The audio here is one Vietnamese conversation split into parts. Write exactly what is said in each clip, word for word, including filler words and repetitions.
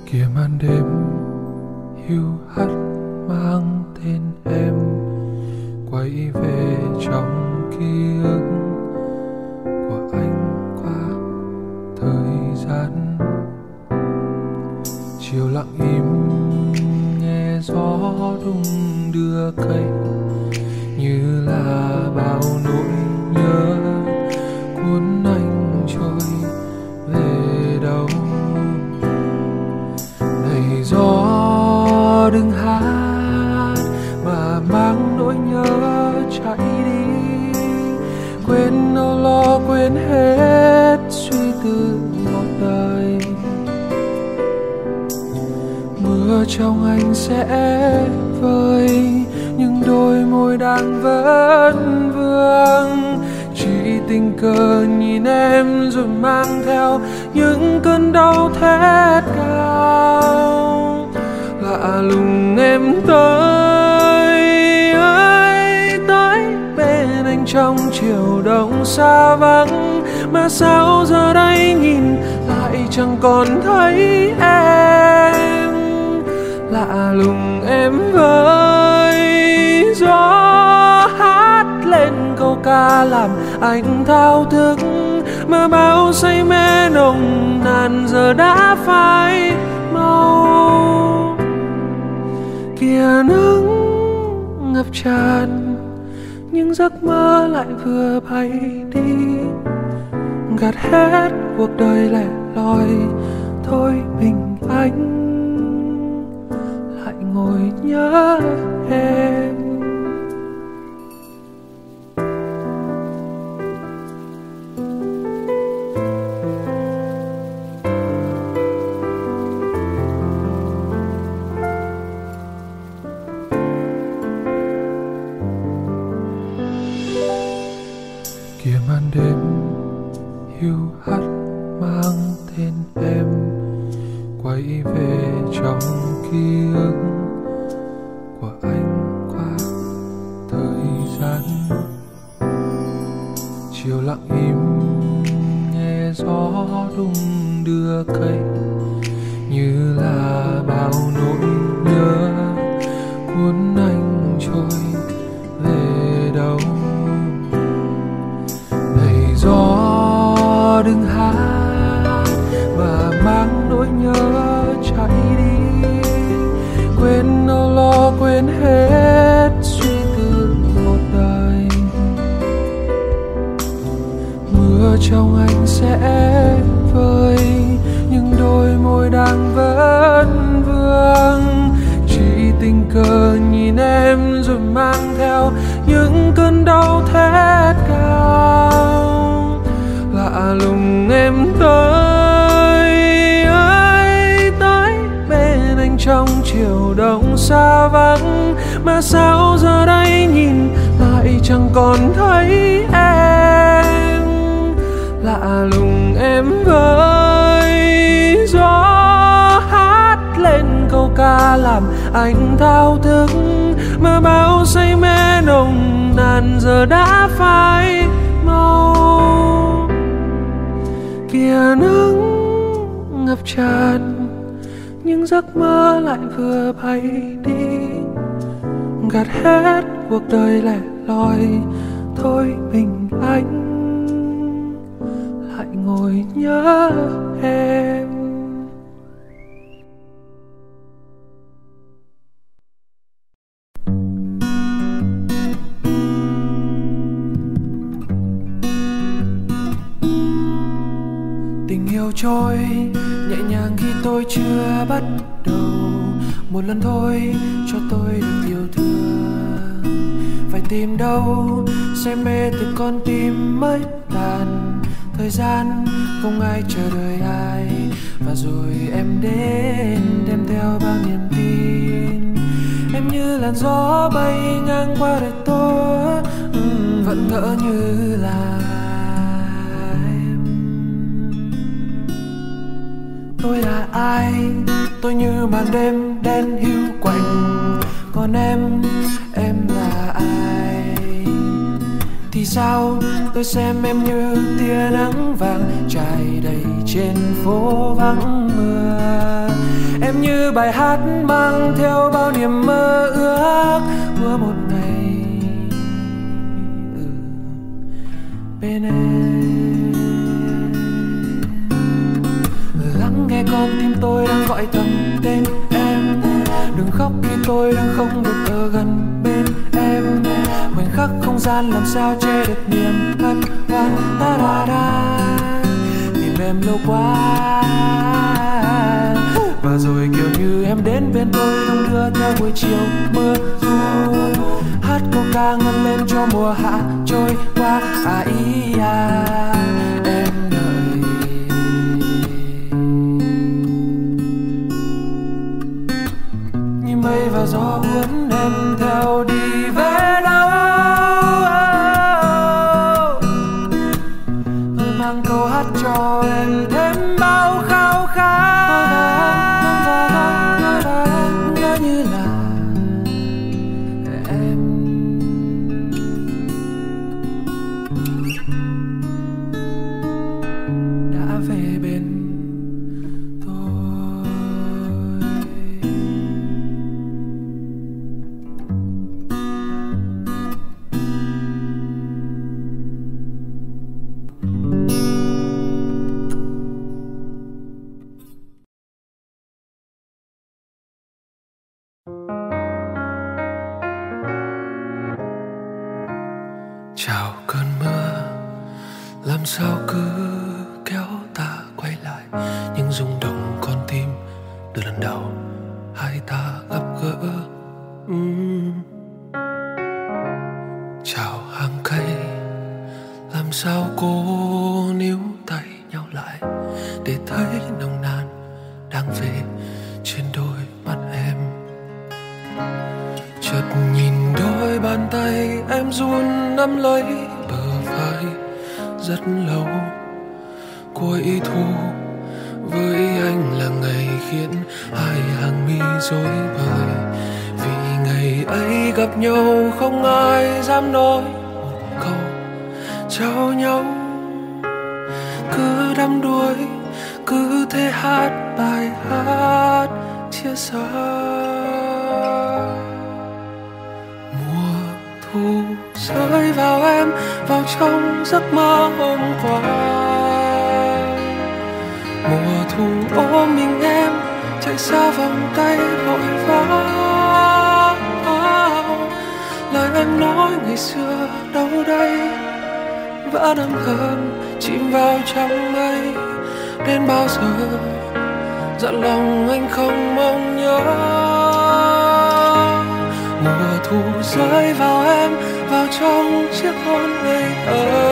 Kìa màn đêm hiu hắt mang tên em quay về trong ký ức của anh qua thời gian. Chiều lặng im nghe gió đung đưa cây, như là bao nỗi nhớ cuốn anh trôi về đâu. Này gió đừng hát mà mang nỗi nhớ chạy đi, quên âu lo quên hết suy tư một đời. Mưa trong anh sẽ vơi, nhưng đôi môi đang vẫn vương. Chỉ tình cờ nhìn em rồi mang theo những cơn đau thét cao. Lạ lùng em tới ơi tới bên anh trong chiều đông xa vắng, mà sao giờ đây nhìn lại chẳng còn thấy em. Lạ lùng em với gió hát lên câu ca làm anh thao thức, mà bao say mê nồng nàn giờ đã phai màu. Kìa nắng ngập tràn, nhưng giấc mơ lại vừa bay đi, gạt hết cuộc đời lẻ loi. Thôi mình anh lại ngồi nhớ em. Kìa màn đêm hiu hắt mang tên em quay về trong ký ức của anh qua thời gian. Chiều lặng im nghe gió đung đưa cây, như là bao nỗi nhớ cuốn anh trôi về đâu. Này gió đừng hát mà mang nỗi nhớ chạy đi, quên âu lo quên hết suy tư một đời. Mưa trong anh sẽ vơi, nhưng đôi môi đang vẫn vương. Chỉ tình cờ nhìn em rồi mang theo những cơn đau thét cao. Lạ lùng em tới ơi tới bên anh trong chiều đông xa vắng, mà sao giờ đây nhìn lại chẳng còn thấy em. Lạ lùng em với gió hát lên câu ca làm anh thao thức, mà bao say mê nồng nàn giờ đã phai màu. Kìa nắng ngập tràn, nhưng giấc mơ lại vừa bay đi, gạt hết cuộc đời lẻ loi. Thôi mình anh lại ngồi nhớ em. Tình yêu trôi nhẹ nhàng khi tôi chưa bắt đầu, một lần thôi cho tôi được yêu thương. Phải tìm đâu say mê từ con tim mới tàn, thời gian không ai chờ đợi ai, và rồi em đến đem theo bao niềm tin. Em như làn gió bay ngang qua đời tôi, uhm, vẫn ngỡ như là em. Tôi là ai? Tôi như màn đêm đen hiu quạnh, còn em, em là ai? Thì sao tôi xem em như tia nắng vàng trải đầy trên phố vắng mưa. như bài hát mang theo bao niềm mơ ước mưa một ngày ừ, bên em. Lắng nghe con tim tôi đang gọi thầm tên em, đừng khóc khi tôi đang không được ở gần bên em. Khoảnh khắc không gian làm sao che được niềm hân hoan. Ta da da tìm em lâu quá, và rồi kiểu như em đến bên tôi đong đưa theo buổi chiều mưa du, hát câu ca ngân lên cho mùa hạ trôi qua. À ý à em đợi như mây và gió cuốn em theo đi về đâu. Tôi mang câu hát cho em thêm bao khao khát, nhớ như là em. Đã về bên tôi. Chào cơn mưa, làm sao cứ kéo ta quay lại những rung động con tim từ lần đầu hai ta gặp gỡ. uhm. Chào hàng cây, làm sao cô níu tay nhau lại để thấy nồng nàn đang về trên đôi mắt em. Chợt nhìn đôi bàn tay em run nắm lấy bờ vai rất lâu. Cuối thu với anh là ngày khiến hai hàng mi rối bời, vì ngày ấy gặp nhau không ai dám nói một câu chào nhau. Cứ đắm đuối, cứ thế hát bài hát chia xa. Thu rơi vào em, vào trong giấc mơ hôm qua. Mùa thu ôm mình em, chạy xa vòng tay vội vã. Lời em nói ngày xưa đâu đây, vẫn âm thầm chìm vào trong mây. Đến bao giờ dặn lòng anh không mong nhớ. Mùa thu rơi vào em, vào trong chiếc hôn ngây thơ.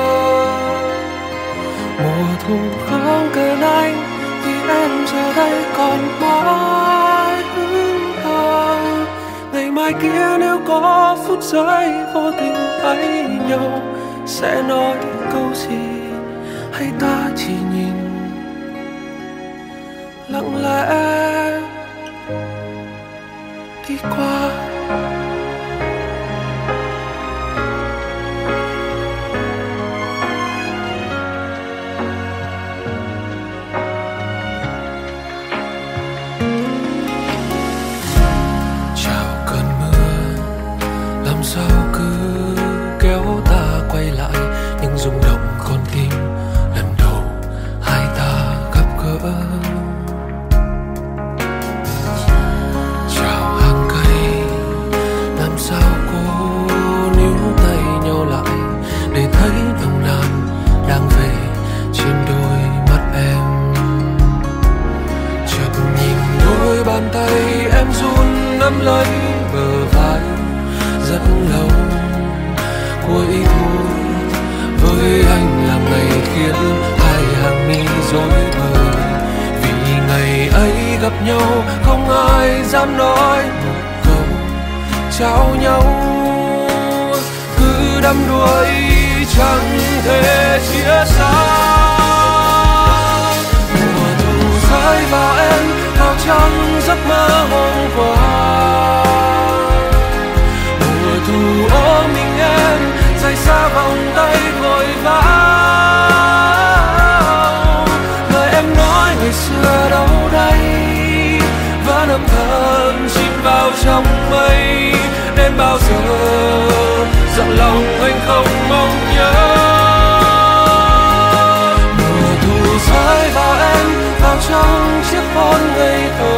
Mùa thu không cần anh, vì em giờ đây còn mãi hững hờ. Ngày mai kia nếu có phút giây vô tình thấy nhau, sẽ nói câu gì hay ta chỉ nhìn lặng lẽ đi qua. Sao cứ kéo ta quay lại những rung động con tim lần đầu hai ta gặp gỡ. Chào hàng cây, làm sao cô níu tay nhau lại để thấy nồng nàn đang về trên đôi mắt em. Chợt nhìn đôi bàn tay em run nắm lấy bờ vai rất lâu. Cuối thu với anh là ngày khiến hai hàng mi rối bời, vì ngày ấy gặp nhau không ai dám nói một câu chào nhau. Cứ đắm đuối chẳng thể chia xa. Mùa thu rơi vào em, vào trong giấc mơ hôm qua. Thu ôm mình em, rời xa vòng tay vội vã. Lời em nói ngày xưa đâu đây, trong mây. Đến bao giờ dặn lòng anh không mong nhớ. Mùa thu rơi vào em, vào trong chiếc hôn ngây thơ.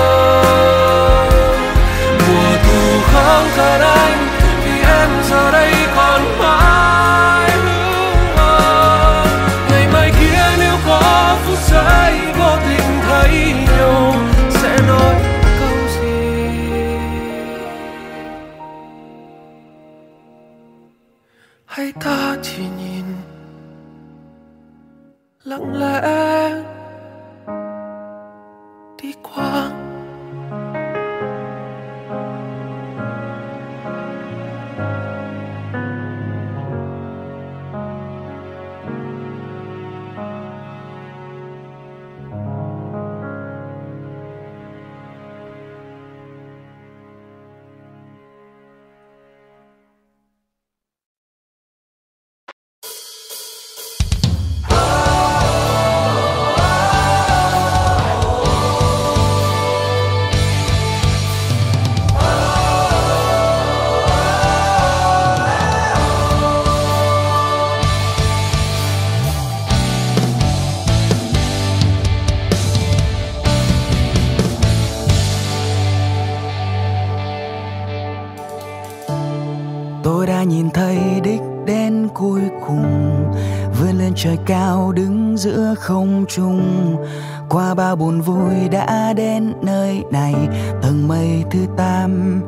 Mùa thu không cần anh vì em giờ đây còn mãi. Ngày mai kia nếu có phút giây vô tình thấy nhau sẽ nói câu gì? Hay ta chỉ nhìn lặng lẽ đi qua. Tôi đã nhìn thấy đích đến cuối cùng, vươn lên trời cao đứng giữa không trung. Qua bao buồn vui đã đến nơi này, tầng mây thứ tám.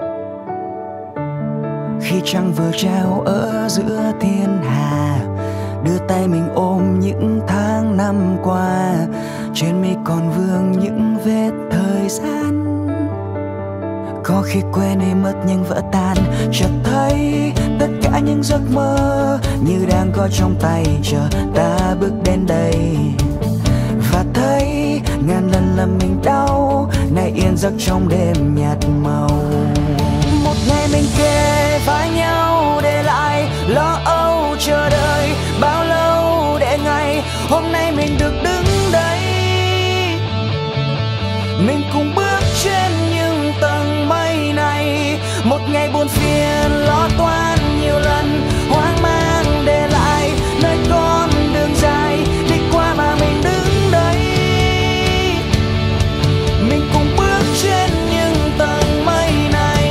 Khi trăng vừa treo ở giữa thiên hà, đưa tay mình ôm những tháng năm qua. Trên mi còn vương những vết thời gian, có khi quên đi mất nhưng vỡ tan. Chợt thấy tất cả những giấc mơ như đang có trong tay, chờ ta bước đến đây. Và thấy ngàn lần làm mình đau, nay yên giấc trong đêm nhạt màu. Một ngày mình kề vai nhau để lại lo âu chờ đợi bao lâu, để ngày hôm nay mình được đứng đây. Mình cùng bước trên những tầng mây này, một ngày buồn phiền lo toan nhiều lần, hoang mang để lại nơi con đường dài đi qua mà mình đứng đây. Mình cùng bước trên những tầng mây này.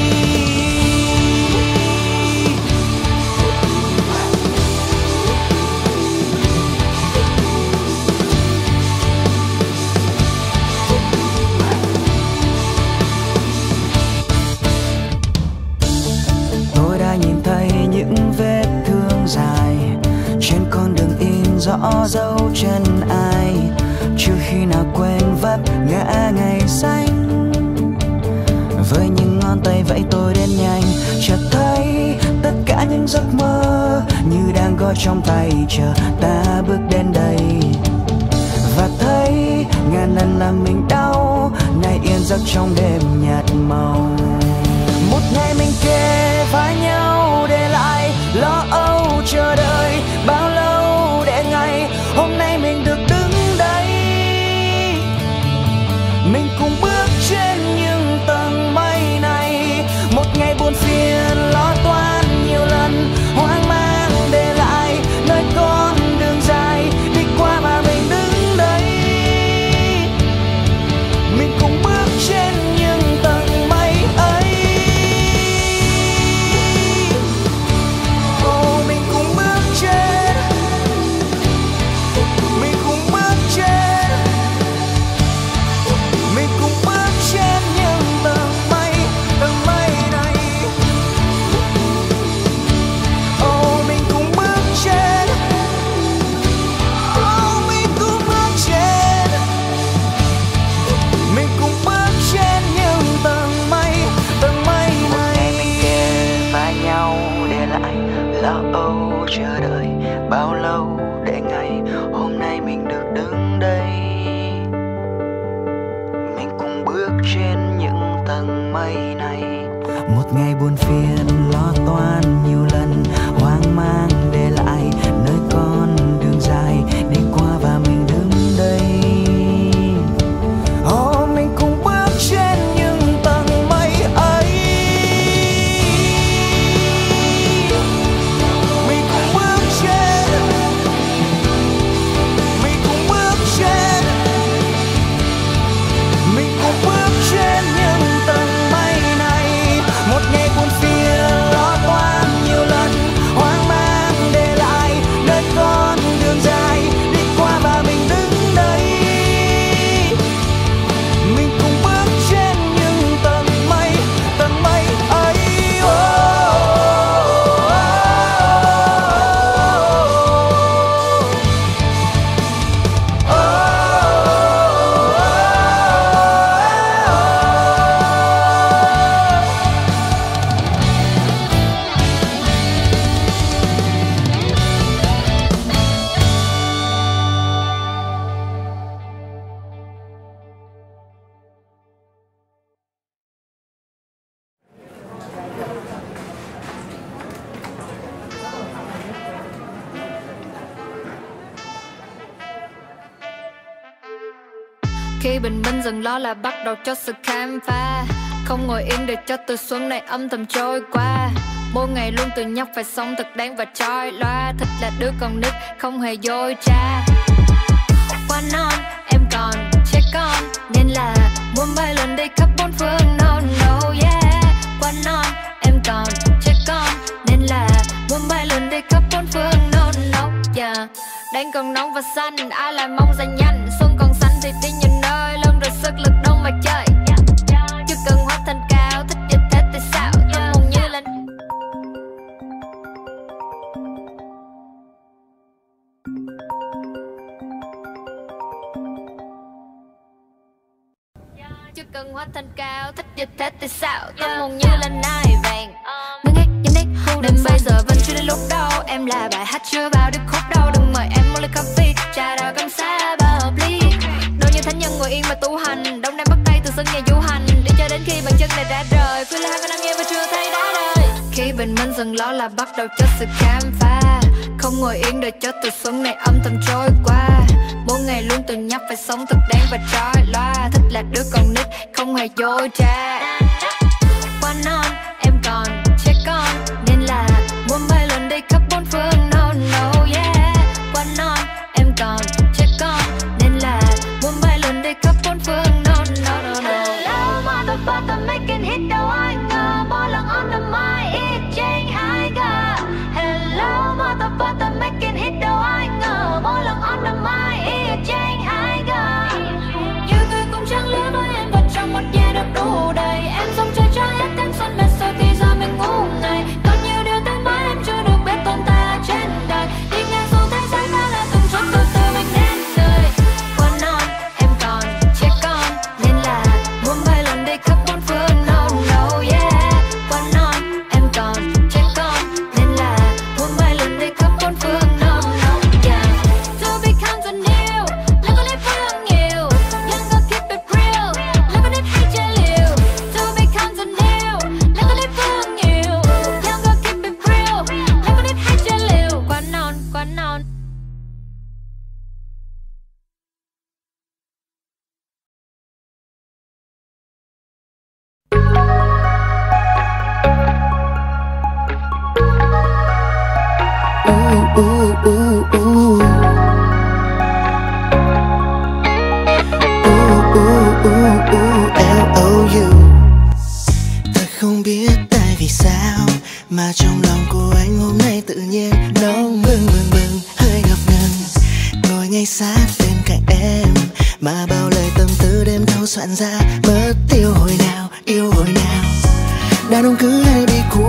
Tôi đã nhìn thấy những vết thương dài trên con đường in rõ dấu chân ai, chưa khi nào quên vấp ngã ngày xanh. Với những ngón tay vẫy tôi đến nhanh, chợt thấy tất cả những giấc mơ như đang có trong tay, chờ ta bước đến đây. Và thấy ngàn lần làm mình đau, nay yên giấc trong đêm nhạt màu. Một ngày mình kề vai nhau để lại lo âu chờ đợi bao lâu, để ngày hôm nay mình được đứng đây. Mình cùng bước trên những tầng mây này, một ngày buồn phiền lo toan nhiều lần, hoang mang để lại nơi con đường dài đi qua mà mình đứng đây. Mình cùng bước trên những tầng mây ấy. Lo âu chờ đợi bao lâu, để ngày hôm nay mình được đứng đây. Mình cùng bước trên những tầng mây này, một ngày buồn phiền lo toan nhiều lần, hoang mang để lại nơi con đường dài đi qua và mình đứng đây. Oh, mình cùng bước trên những tầng mây. Khi bình minh dần lo là bắt đầu cho sự khám phá. Không ngồi yên để cho tuổi xuân này âm thầm trôi qua. Mỗi ngày luôn tự nhắc phải sống thật đáng và trói loa. Thích là đứa con nít không hề dối trá. Qua non em còn trẻ con nên là muốn bay lên đi khắp bốn phương. No no yeah. Qua non em còn trẻ con nên là muốn bay lên đi khắp bốn phương. No no yeah. Đang còn nóng và xanh ai lại mong ra nhanh. Xuân còn xanh thì đi nhiều nơi lưng rồi sức lực đâu mà chơi. Chưa cần hóa thành cao thích dịch thế thì sao. Tâm hồn như là chưa cần hóa thành cao thích dịch thế thì sao. Tâm hồn như là nai vàng ngưng hết những nét khu đêm bây giờ vẫn chưa đến lúc đâu. Em là bài hát chưa vào được khúc đâu. Đừng mời em một ly coffee trà đào cam sa ba hợp ly. Đâu như thánh nhân ngồi yên mà tu hành. Đông đang bắt tay từ sân nhà du hành. Đi cho đến khi bàn chân này ra rời. Feel là hai con đang nghe và chưa thấy đã đời. Khi bình minh dần lo là bắt đầu cho sự khám phá. Không ngồi yên đợi cho tuổi xuân này âm thầm trôi qua. Mỗi ngày luôn tự nhắc phải sống thật đáng và trói loa. Thích là đứa con nít không hề dối trá. Qua non em còn trẻ con nên là muốn bay lên đi khắp bốn phương. No no yeah. Qua non em còn trẻ con nên là muốn bay lên đi khắp bốn phương. No no no no. Hello motherfucker making hit đâu ai ngờ. Mỗi lần on the mic it change hai ga. Hello motherfucker making hit đâu ai ngờ. Mỗi lần on the mic it change hai ga. Như người cũng chẳng lứa với em vật trong một giây được đủ đầy. Em sống chơi cho hết thanh xuân mệt rồi thì giờ mình ngủ ngày. Còn nhiều điều tới mãi em chưa được biết tồn tại trên đời. Đi ngang dù thế giới đã là từng chút từ từ mình đến đời. Qua non em còn trẻ con nên là muốn bay lên đi khắp bốn phương. No no yeah. Qua non em còn trẻ con nên là muốn bay lên đi khắp bốn phương. No no yeah. To become the new là con nít phương nhiều. Young girl keep it real là con nít hay chơi liều. To become the new là con nít phương nhiều. Young girl keep it real là con nít hay chơi liều. Qua non qua non. Ooh, ooh, ooh, ooh. Ooh, ooh, ooh, ooh, L O U. Thật không biết tại vì sao mà trong lòng của anh hôm nay tự nhiên nóng bừng bừng bừng, hơi ngập ngừng. Ngồi ngay sát bên cạnh em mà bao lời tâm tư đêm thâu soạn ra. Mất tiêu hồi nào, yêu hồi nào. Đàn ông cứ hay bị cũ,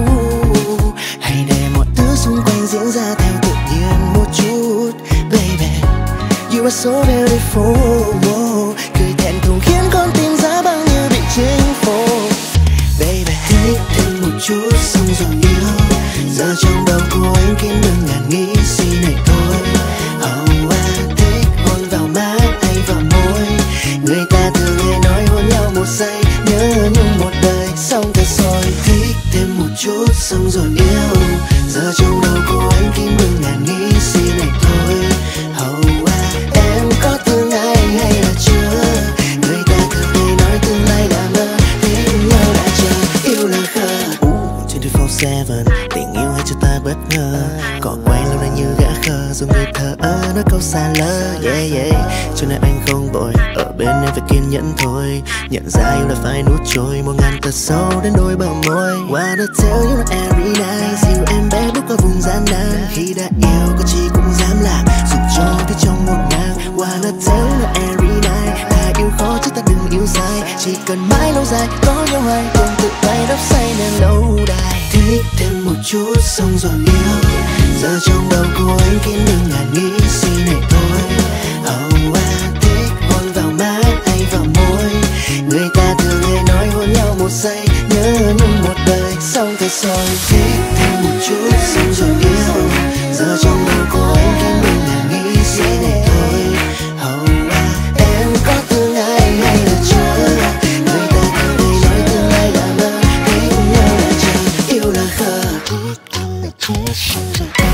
hay để mọi thứ xung quanh diễn ra theo tự nhiên một chút. Baby, you are so beautiful. Cười thẹn thùng khiến con tim giá băng như bị chinh phục. Baby, thích thêm một chút xong rồi yêu. Giờ trong đầu của anh kiếm đừng ngàn nghĩ suy này thôi. Oh, I thích hôn vào má hay vào môi. Người ta thường hay nói hôn nhau một giây, nhớ nhung một đời. Xong thật rồi, thích thêm một chút xong rồi yêu. Giờ trong đầu của anh kiếm đừng ngàn nghĩ suy này thôi. Oh, I, em có thương ai hay là chưa? Người ta thường hay nói tương lai là mơ. Thế nhau đã chờ, yêu là khờ. hai mươi bốn bảy, tình yêu hay cho ta bất ngờ. Cỏ quay lâu nay như gã khờ, dù người thờ ơ nói câu xa lơ. Yeah yeah, cho nên anh không vội, ở bên em phải kiên nhẫn thôi. Nhận ra yêu là phải nuốt trôi một ngàn tật sâu đến đôi bờ môi. Wanna tell you not every night, dìu em bé bước qua vùng gian nan. Khi đã yêu có chi cũng dám làm, dù cho phía trong một ngang. Wanna tell you not every night, ta yêu khó chứ ta đừng yêu sai. Chỉ cần mãi lâu dài có nhau hai, cùng tự tay đắp say nên lâu đài. Thích thêm một chút xong rồi yêu. Giờ trong đầu của anh kiếm đừng ngàn nghĩ suy này thôi. Oh, I thích hôn vào má hay vào môi. Người ta thường hay nói hôn nhau một giây, nhớ nhung một đời. Xong thật rồi, thích thêm một chút xong rồi yêu. Giờ trong đầu của anh kiếm đừng ngàn nghĩ suy này thôi. Oh, I, em có thương ai hay là chưa? Người ta thường hay nói tương lai là mơ. Thích nhau là chờ, yêu là khờ. Thích thêm một chút xong rồi yêu.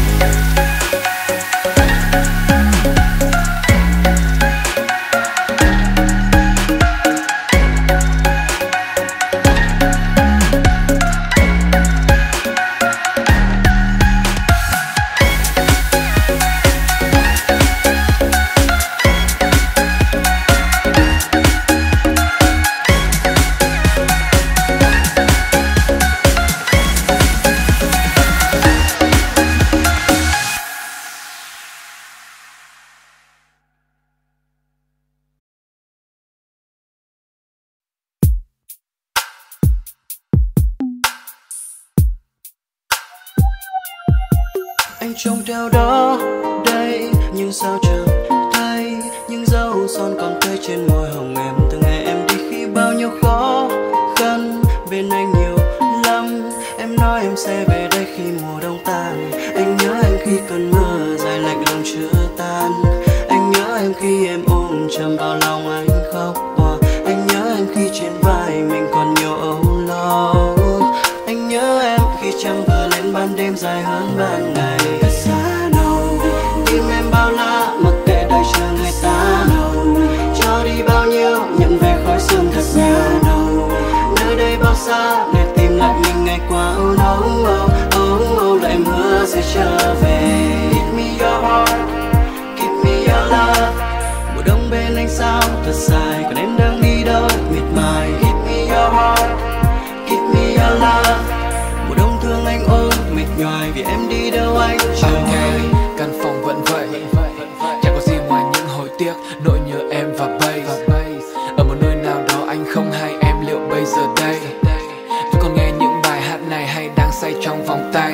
em trông theo đó đây, nhưng sao chẳng thấy những dấu son còn tươi trên môi hồng em. Từ ngày em đi khi bao nhiêu khó khăn bên anh nhiều lắm. Em nói em sẽ về đây khi mùa đông tan. Anh nhớ em khi cơn mưa dài lạnh lòng chưa tan. Anh nhớ em khi em ôm chầm vào lòng anh khóc. Anh nhớ em khi trên vai mình còn nhiều âu lo. Anh nhớ em khi trăng vừa lên ban đêm dài hơn ban ngày. Thật xa đâu tim em bao la mặc kệ đời chờ người ta đâu. Cho đi bao nhiêu nhận về khói sương thật nhiều. Nơi đây bao xa để tìm lại mình ngày qua. Oh no, oh, oh, oh, lại mưa sẽ trở về. Give me your heart, give me your love. Mùa đông bên anh sao thật dài, còn em đang đi đâu miệt mài. Give me your heart, give me your love. Mùa đông thương anh ôm mệt nhoài vì em đi đâu anh chờ. Okay, căn phòng vẫn vậy, chẳng có gì ngoài những hồi tiếc, nỗi nhớ em và bass. Ở một nơi nào đó anh không hay em liệu bây giờ đây vẫn còn nghe những bài hát này hay đang say trong vòng tay.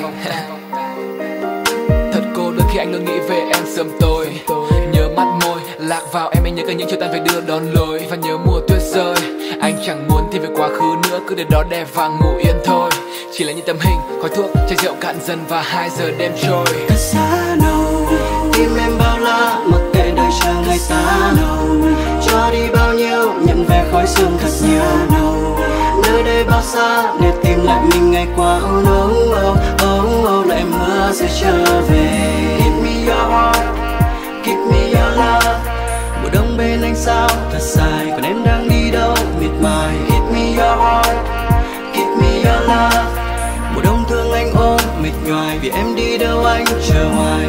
Thật cô đơn khi anh luôn nghĩ về em sớm tối. Nhớ mắt môi lạc vào em, anh nhớ cả những chiều tan về đưa đón lối. Và nhớ mùa tuyết rơi, anh chẳng muốn tìm về quá khứ nữa, cứ để đó đẹp và ngủ yên thôi. Chỉ là những tấm hình, khói thuốc, chai rượu cạn dần và hai giờ đêm trôi. Thật xa đâu tim em bao la mặc kệ đời chờ người ta đâu. Cho đi bao nhiêu nhận về khói sương thật nhiều đâu. Nơi đây bao xa để tìm lại mình ngày qua. Oh no, oh, oh, oh, lại mưa sẽ trở về. Give me your heart, give me your love. Mùa đông bên anh sao thật dài, còn em đang đi đâu miệt mài. Give me your heart, give me your love. Mùa đông thương anh ôm mệt nhoài vì em đi đâu anh chờ hoài.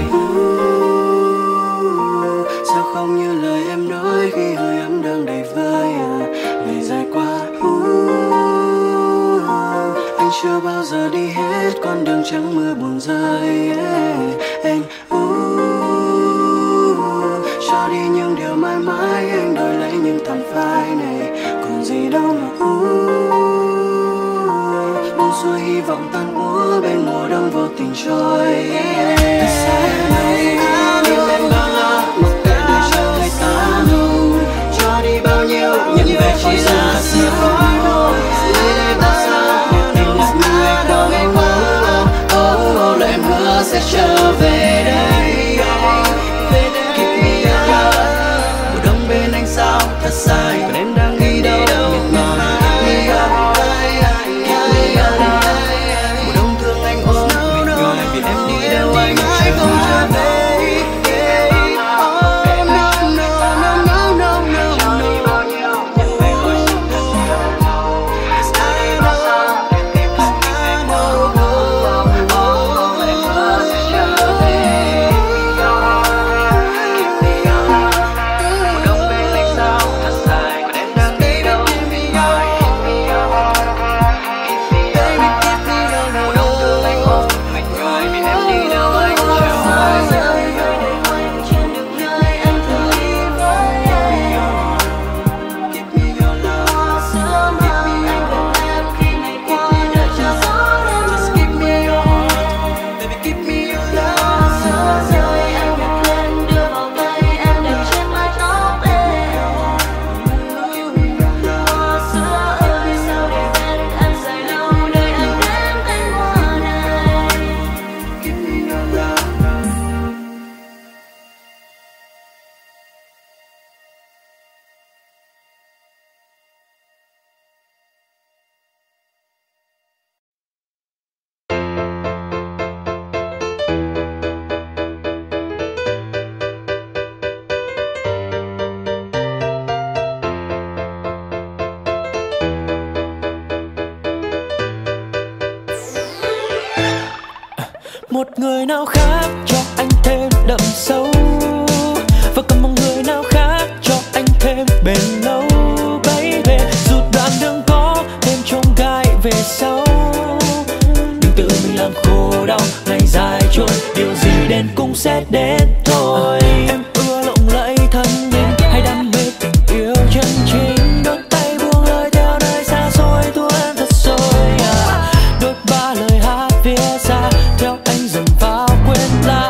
Sao không như lời em nói khi hơi ấm đang đầy vơi. Ngày dài qua anh chưa bao giờ đi hết con đường trắng mưa buồn rơi. Anh cho đi những điều mãi mãi, anh đổi lấy những thằng phai này còn gì đâu mà buông xuôi hy vọng tan úa bên mùa đông vô tình trôi. Thật xa đây tim em bao la mặc kệ đời chờ người ta đâu. Cho đi bao nhiêu nhận về chỉ là thật nhiều. Nơi đây bao xa để tìm lại mình ngày qua. Ngày qua oh, oh, lại mưa sẽ trở về đây. Give me your love. Mùa đông bên anh sao thật dài, còn em đang đi đâu miệt mài. Give me your heart, give me your love. Mùa đông thương anh ôm mệt nhoài vì em đi đâu anh chờ về. Một người nào khác cho anh thêm đậm sâu, và còn một người nào khác cho anh thêm bền lâu. Baby, dù đoạn đường có thêm chông gai về sau, đừng tự mình làm khổ đau. Ngày dài trôi, điều gì đến cũng sẽ đến thôi. Em ưa lộng lẫy thân mình hay đam mê tình yêu chân chính. Đôi tay buông lời theo nơi xa xôi, tuôn thật rồi à. Đôi ba lời hát phía xa theo anh dần vào quên lãng.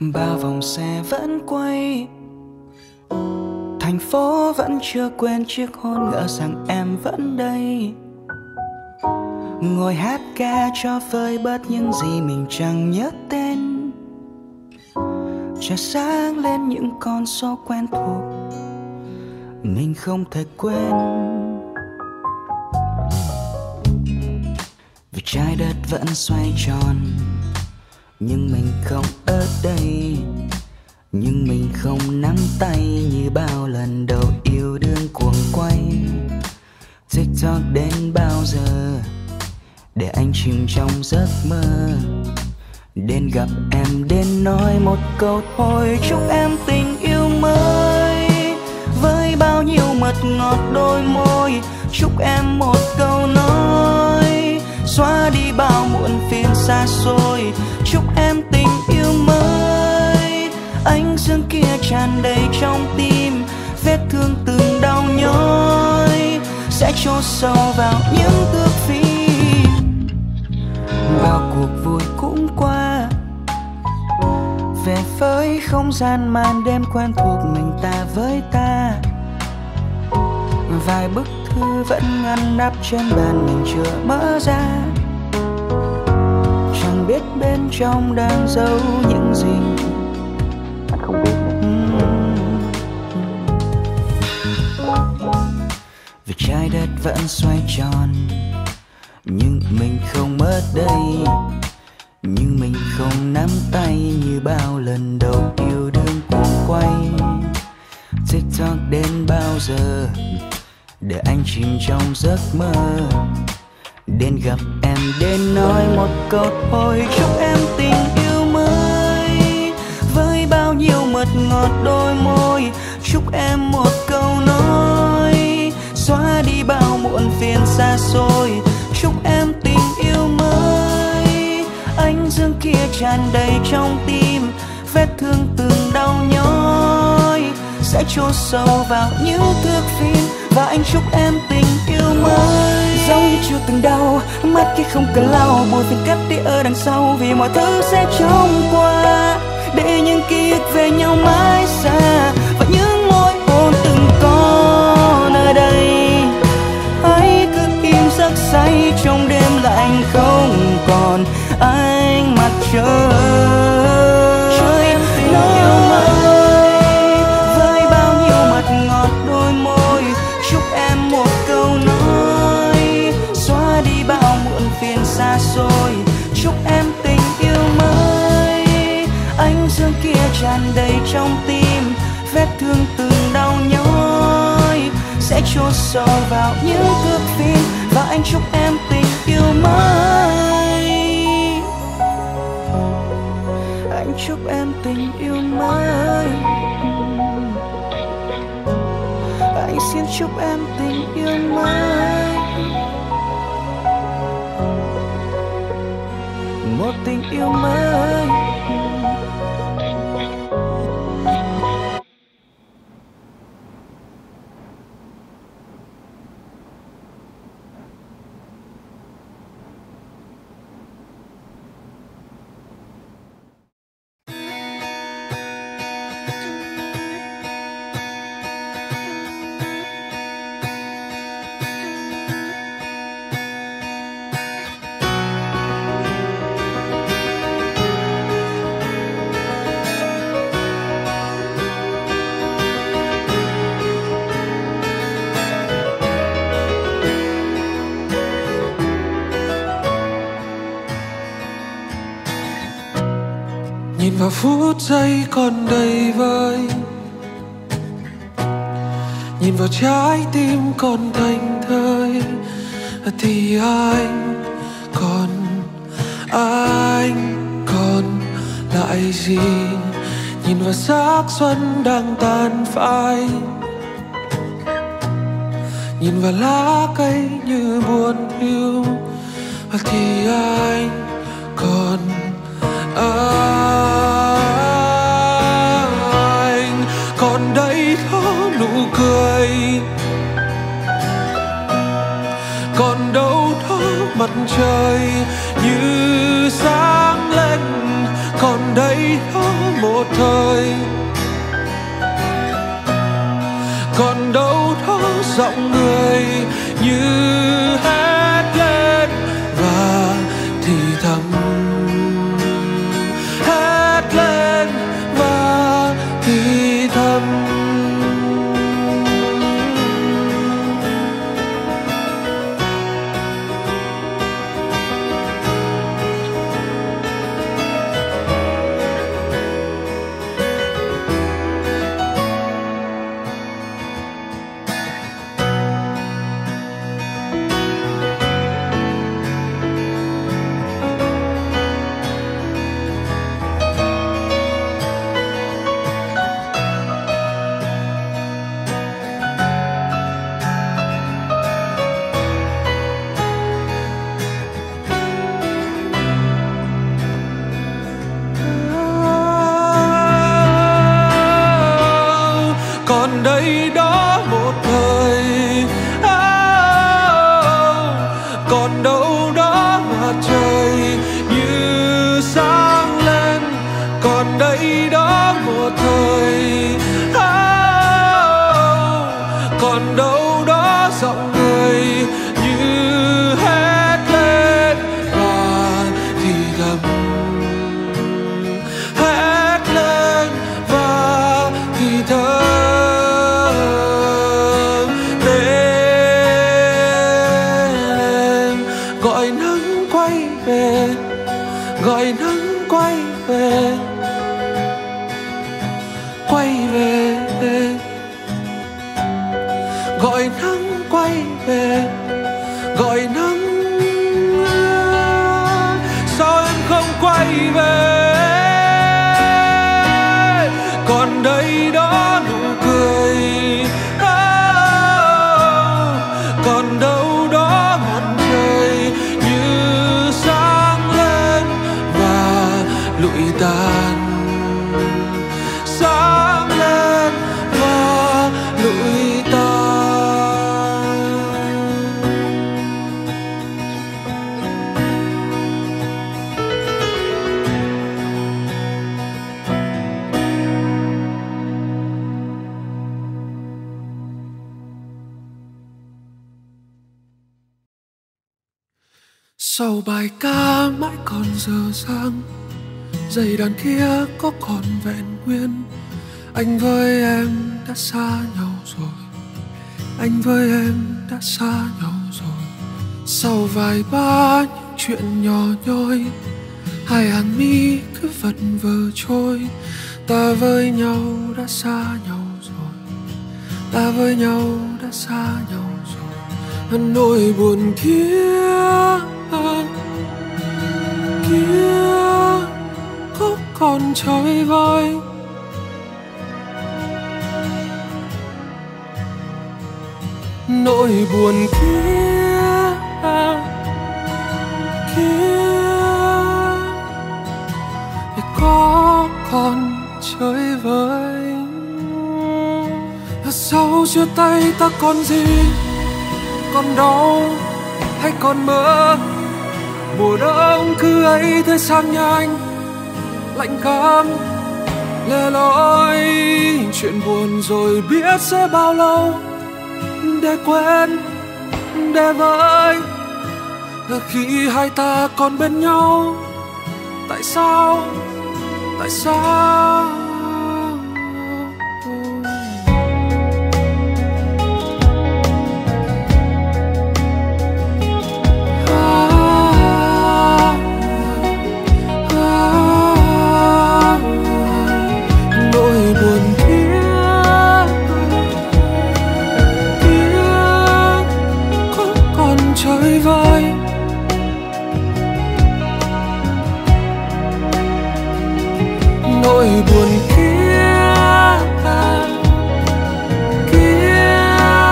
Bao vòng xe vẫn quay, thành phố vẫn chưa quên chiếc hôn ngỡ rằng em vẫn đây. Ngồi hát ca cho vơi bớt những gì mình chẳng nhớ tên. Trời sáng lên những con số quen thuộc mình không thể quên. Vì trái đất vẫn xoay tròn nhưng mình không ở đây. Nhưng mình không nắm tay như bao lần đầu yêu đương cuồng quay. TikTok đến bao giờ để anh chìm trong giấc mơ. Đến gặp em đến nói một câu thôi, chúc em tình yêu mới với bao nhiêu mật ngọt đôi môi. Chúc em một câu nói xóa đi bao muộn phiền xa xôi. Chúc em tình yêu mới, ánh dương kia tràn đầy trong tim. Vết thương từng đau nhói sẽ chôn sâu vào những thước phim. Bao cuộc vui cũng qua, về với không gian màn đêm quen thuộc mình ta với ta. Vài bức thư vẫn ngăn nắp trên bàn mình chưa mở ra. Chẳng biết bên trong đang giấu những gì anh không biết. Vì trái đất vẫn xoay tròn nhưng mình không ở đây. Nhưng mình không nắm tay như bao lần đầu yêu đương cuồng quay. TikTok đến bao giờ để anh chìm trong giấc mơ. Đến gặp em đến nói một câu thôi, chúc em tình yêu mới với bao nhiêu mật ngọt đôi môi. Chúc em một câu nói xóa đi bao muộn phiền xa xôi. Chúc em tình yêu mới, ánh dương kia tràn đầy trong tim. Vết thương từng đau nhói sẽ chôn sâu vào những thước phim. Và anh chúc em tình yêu mới giống như chưa từng đau, mắt kia không cần lau. Buồn phiền cất đi ở đằng sau vì mọi thứ sẽ trôi qua. Để những ký ức về nhau mãi xa và những môi hôn từng có nơi đây. Hãy cứ im giấc say trong đêm lạnh không còn ánh mặt trời. Với bao nhiêu mật ngọt đôi môi, chúc em một câu nói xóa đi bao muộn phiền xa xôi. Chúc em tình yêu mới, ánh dương kia tràn đầy trong tim. Vết thương từng đau nhói sẽ chôn sâu vào những thước phim. Và anh chúc em tình yêu mới, anh chúc em tình yêu mới. Anh xin chúc em tình yêu mới, một tình yêu mới. Nhìn vào phút giây còn đầy vơi, nhìn vào trái tim còn thành thơi, thì anh còn, anh còn lại gì? Nhìn vào xác xuân đang tàn phai, nhìn vào lá cây như buồn hiu, thì anh còn, anh còn đây đó nụ cười, còn đâu đó mặt trời như sáng lên, còn đây đó một thời. Còn đâu đó giọng người như hét lên và thì thầm, hét lên và thì thầm. Còn đây đó một thời, còn đâu đó mặt trời như sáng lên. Còn đây đó một thời, còn đâu đó giọng người như hét lên và thì thầm, hét lên và thì thầm. Gọi nắng quay về, gọi nắng quay về, quay về. Gọi nắng quay về, gọi nắng. Sao em không quay về? Còn đây đó nụ cười, còn đâu đó mặt trời như sáng lên và lụi tàn, sáng lên và lụi tàn. Sau bài ca mãi còn giờ dang, giây đàn kia có còn vẹn nguyên. Anh với em đã xa nhau rồi, anh với em đã xa nhau rồi. Sau vài ba những chuyện nhỏ nhoi, hai hàng mi cứ vật vờ trôi. Ta với nhau đã xa nhau rồi, ta với nhau đã xa nhau rồi. Nỗi buồn kia kia có còn trôi vơi. Nỗi buồn kia kia thì có còn chơi vơi. Sau chia tay ta còn gì, còn đau hay còn mơ. Mùa đông cứ ấy thế sang nhanh, lạnh cam lẻ loi. Chuyện buồn rồi biết sẽ bao lâu để quên, để vơi. Là khi hai ta còn bên nhau, tại sao, tại sao? Nỗi buồn kia kia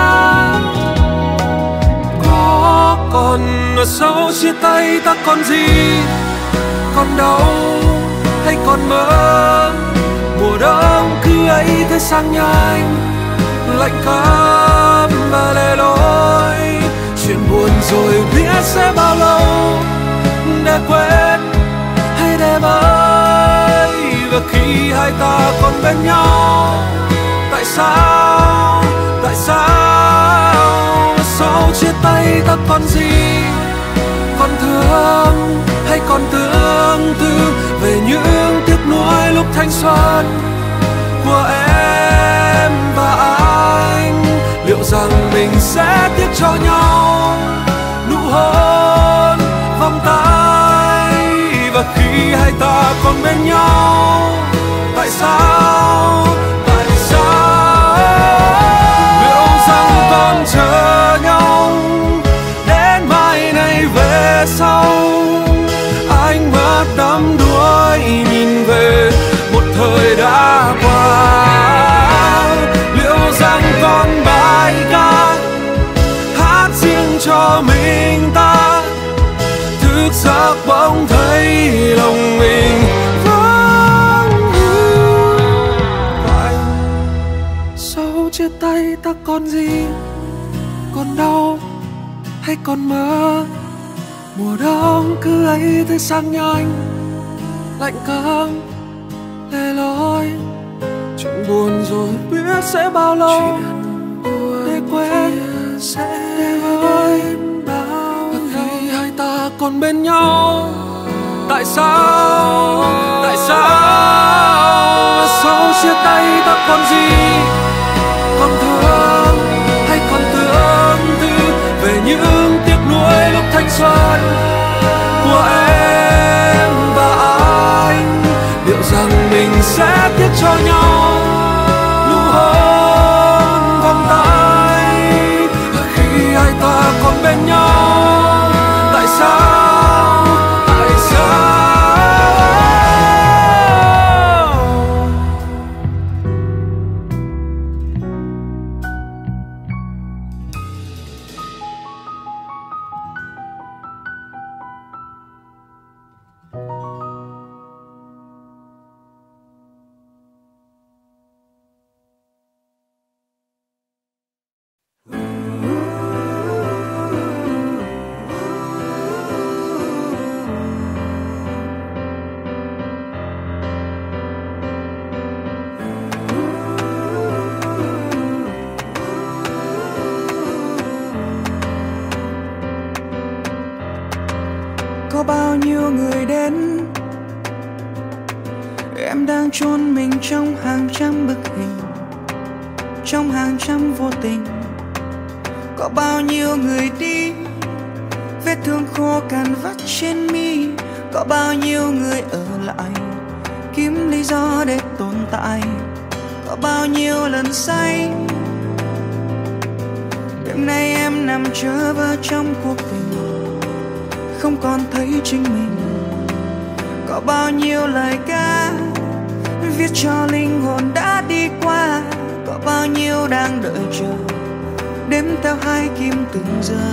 có còn ở sau chia tay ta còn gì, còn đau hay còn mơ. Mùa đông cứ ấy thế sang nhanh, lạnh cam và lẻ loi. Chuyện buồn rồi biết sẽ bao lâu để quên hay để vơi. và khi hai ta còn bên nhau. Tại sao, tại sao sau chia tay ta còn gì? Còn thương hay còn tương tư về những tiếc nuối lúc thanh xuân của em và anh? Liệu rằng mình sẽ tiếc cho nhau nụ hôn, vòng tay, và khi hai ta còn bên nhau? Tại sao, tại sao? Liệu rằng còn chờ nhau đến mai này về sau? Ánh mắt đắm đuối nhìn về một thời đã qua. Liệu rằng còn bài ca hát riêng cho mình ta, thức giấc bỗng thấy lòng mình vắng vậy. Sau chia tay ta còn gì? Còn đau hay còn mơ? Mùa đông cứ ấy thế sang nhanh, lạnh căng lẻ loi. Chuyện buồn rồi biết sẽ bao lâu để quên, để vơi. Và khi hai ta còn bên nhau, tại sao, tại sao sau chia tay ta còn gì? Còn thương hay còn tương tư về những tiếc nuối lúc thanh xuân của em và anh? Liệu rằng mình sẽ tiếc cho nhau nụ hôn, vòng tay, và khi hai ta còn bên nhau? Tại sao, tại sao? Có bao nhiêu người đến, em đang chôn mình trong hàng trăm bức hình, trong hàng trăm vô tình. Có bao nhiêu người đi, vết thương khô cằn vắt trên mi. Có bao nhiêu người ở lại, kiếm lý do để tồn tại. Có bao nhiêu lần say, đêm nay em nằm trở vơ trong cuộc tình, không còn thấy chính mình. Có bao nhiêu lời ca viết cho linh hồn đã đi qua. Có bao nhiêu đang đợi chờ, đếm theo hai kim từng giờ.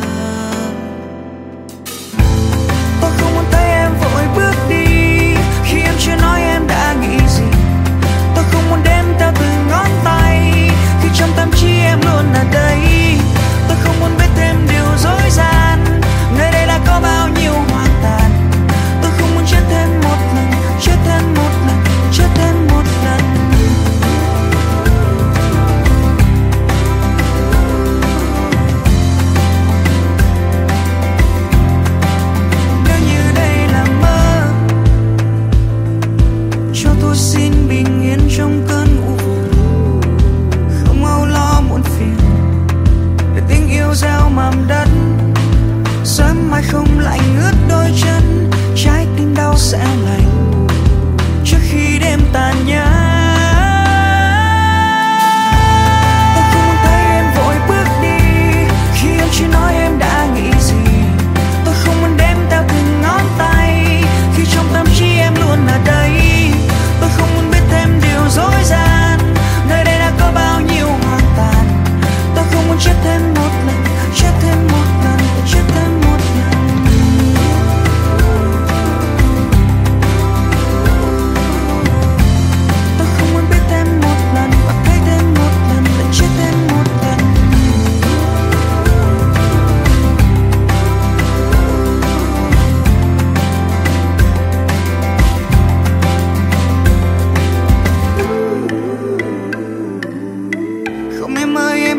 Tôi không muốn thấy em vội bước đi khi em chưa nói em đã nghĩ gì. Tôi không muốn đếm theo từng ngón tay khi trong tâm trí em luôn ở đây. Tôi không muốn biết thêm điều dối gian, nơi đây đã có bao nhiêu hoang tàn. Tôi không muốn chết thêm một lần, chết thêm một lần, chết thêm một lần.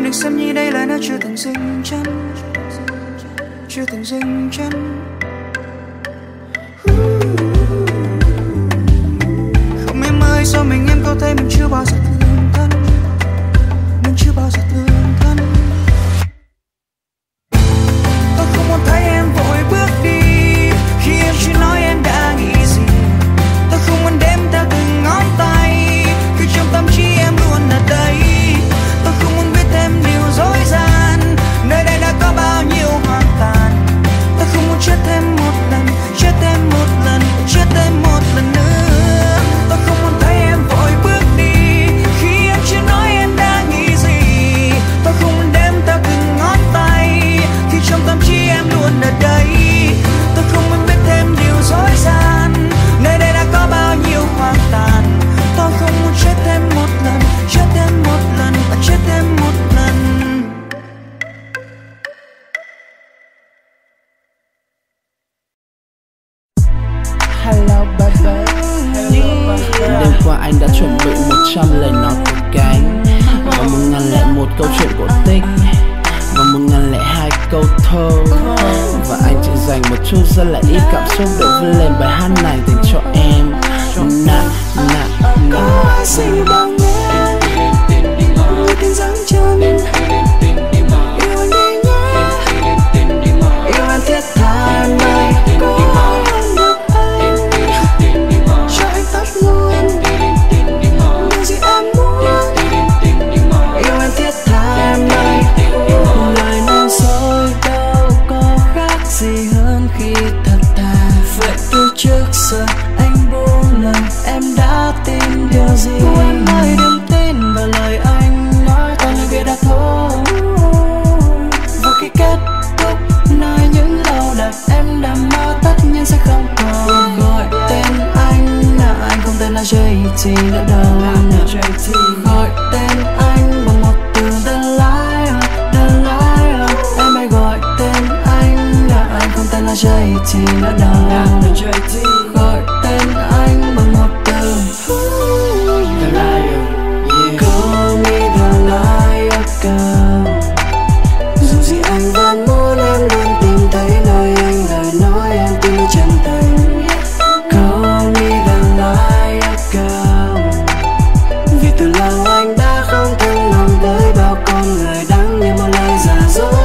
Em đừng xem như đây là nơi chưa từng dừng chân, chưa từng dừng chân. Không em ơi, sao mình em có thấy mình chưa bao giờ thương thân, mình chưa bao giờ thương thân. Tôi không muốn thấy em vội bước đi khi em chưa nói em đã nghĩ gì. Tôi không muốn đếm theo từng ngón tay khi trong tâm trí em luôn ở đây. Tôi không muốn biết thêm điều dối gian, nơi đây đã có bao nhiêu hoang tàn. Tôi không muốn chết thêm một lần, chết thêm một lần, chết thêm một lần nữa. Tôi không muốn thấy em vội bước đi khi em chưa nói em đã nghĩ gì. Tôi không muốn đếm theo từng ngón tay khi trong tâm trí em luôn ở đây. Tôi không muốn biết thêm điều dối gian, nơi đây đã có bao nhiêu hoang tàn. Tôi không muốn chết thêm một lần, chết thêm một lần và chết thêm một lần. Hello baby. Đêm qua anh đã chuẩn bị một trăm lời nói của cánh, và một ngàn lẻ một câu chuyện cổ tích, và một ngàn lẻ hai câu thơ. Và anh chỉ dành một chút rất là ít cảm xúc để viết lên bài hát này dành cho em. Na na na. Có ai gì bằng em, người tình dáng chân. Yêu anh đi nhé, yêu anh thiết tha em này. Có ai hơn được anh, cho anh tắt luôn những gì em muốn. Yêu anh thiết tha em này. Lời nói dối đâu có khác gì hơn khi thật thà. Vậy từ trước giờ anh buông lời, em đã tin điều gì? Em ơi đừng tin vào lời anh nói, toàn là bịa đặt thôi. Và khi kết thúc nơi những lâu đẹp em đã mơ tất nhiên sẽ không còn. Gọi tên anh là anh không tên là jay tê nữa đâu. Gọi tên anh bằng một từ The Liar, The Liar. Em hãy gọi tên anh là anh không tên là jay tê nữa đâu. Gọi tên anh bằng một từ The Liar. Call me the liar girl. Dù gì anh vẫn muốn em luôn tìm thấy nơi anh lời nói em tin chân thành. Call me the liar girl. Vì từ lâu anh đã không thân lòng với bao con người đắng như một lời giả dối.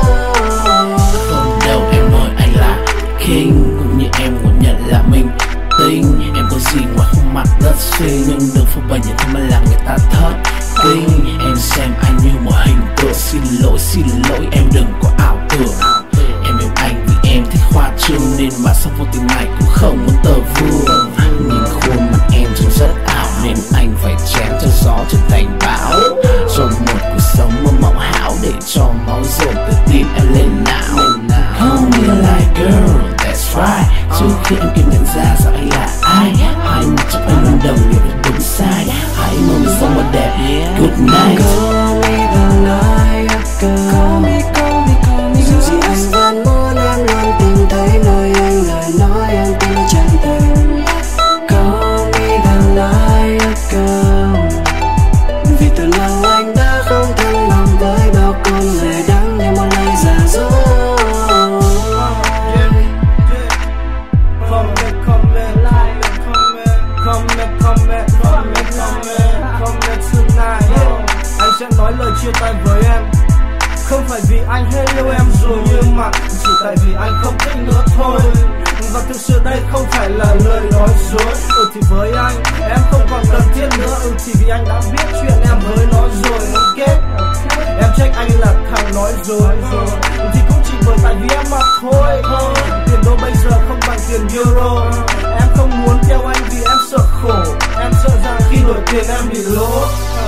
Không đâu em ơi, anh là king, cũng như em muốn nhận là mình tinh. Em có gì ngoài khuôn mặt rất xinh, nhưng đừng phô bày những thứ mà làm người ta thất kinh. Em xem anh như một hình tượng, xin lỗi xin lỗi em đừng có ảo tưởng. Em yêu anh vì em thích khoa trương, nên mà sau vô tình này cũng không muốn tờ vương. Nhìn khuôn mặt em trông rất ảo, nên anh phải chém cho gió trở thành bão. Rồi một cuộc sống mơ mộng hão, để cho máu dồn từ tim em lên não. Call me like girl, that's right. Trước khi em kịp nhận ra rằng anh là ai, hai mắt trong anh luôn đồng nghĩa với đúng sai. Hãy mong mình sống một đẹp, good night. Call me the liar girl. Call me, call me, call me. Dù gì anh vẫn muốn em luôn tìm thấy nơi anh lời nói em tin chân thành. Call me the liar girl. Vì từ lâu anh đã không thân lòng với bao con người đắng như một lời giả dối. Anh sẽ nói lời chia tay với em, không phải vì anh hết yêu em rồi, nhưng mà chỉ tại vì anh không thích nữa thôi. Và thực sự đây không phải là lời nói dối. Ừ thì với anh em không còn cần thiết nữa. Ừ thì vì anh đã biết chuyện em với nó rồi. Ok, em trách anh là thằng nói dối. Ừ thì cũng chỉ bởi tại vì em mà thôi. Tiền đô bây giờ không bằng tiền euro. Em không muốn theo anh vì em sợ khổ. Em sợ rằng khi đổi tiền em bị lỗ.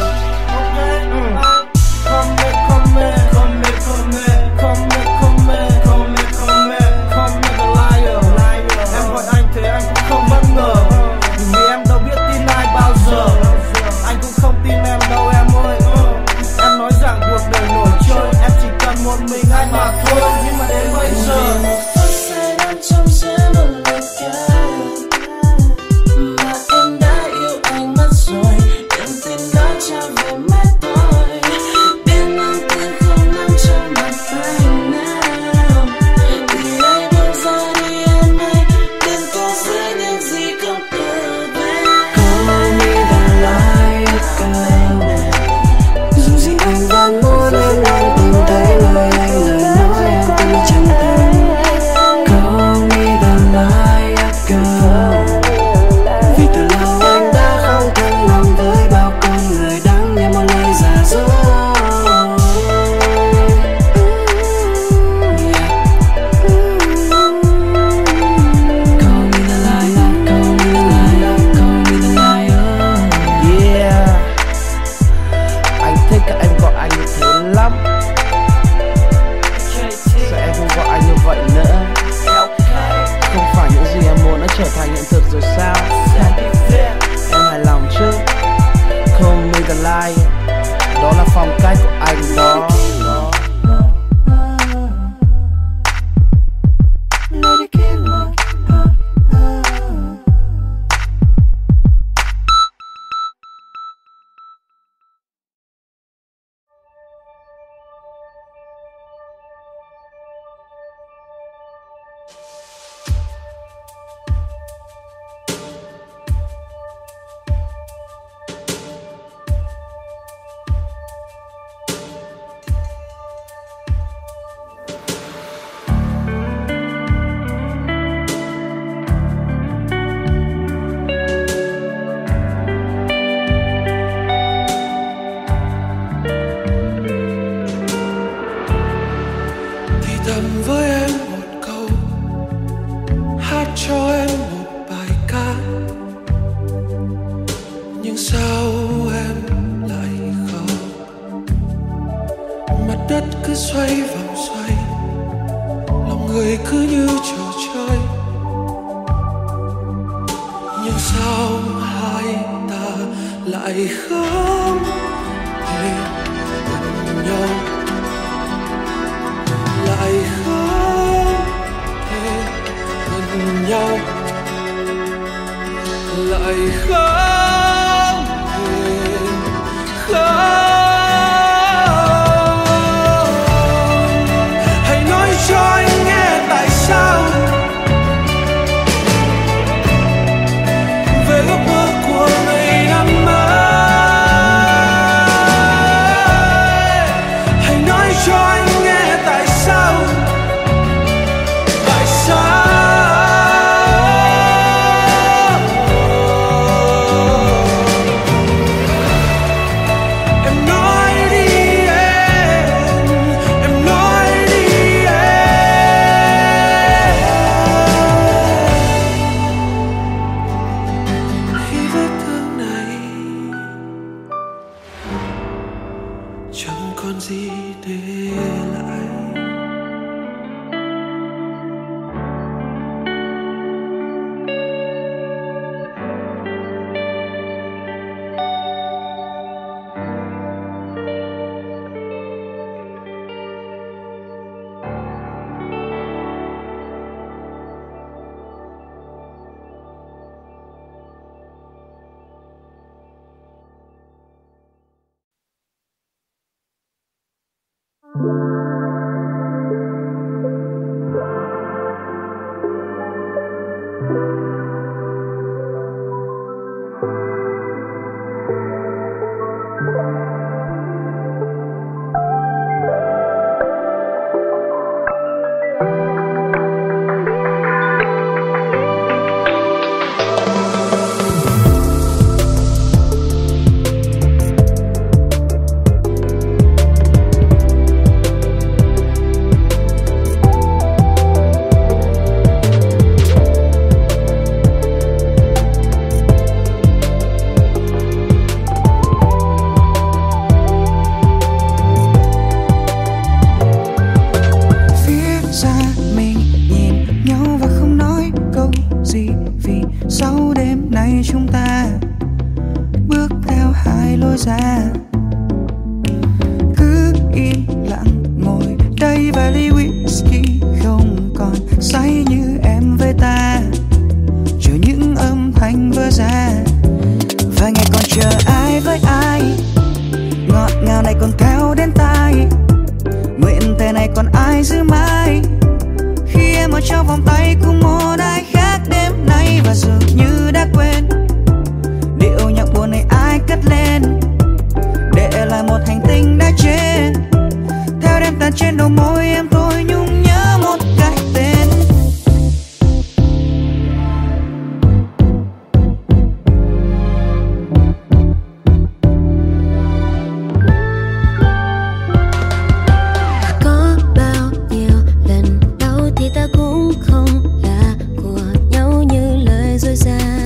Come back, come back, come back, come back, come back, come back, come back, come back, come back, the liar. Em gọi anh thế anh cũng không bất ngờ, vì em đâu biết tin ai bao giờ. Anh cũng không tin em đâu em ơi. đó là phong cách của anh đó. ta cũng không là của nhau như lời dối gian.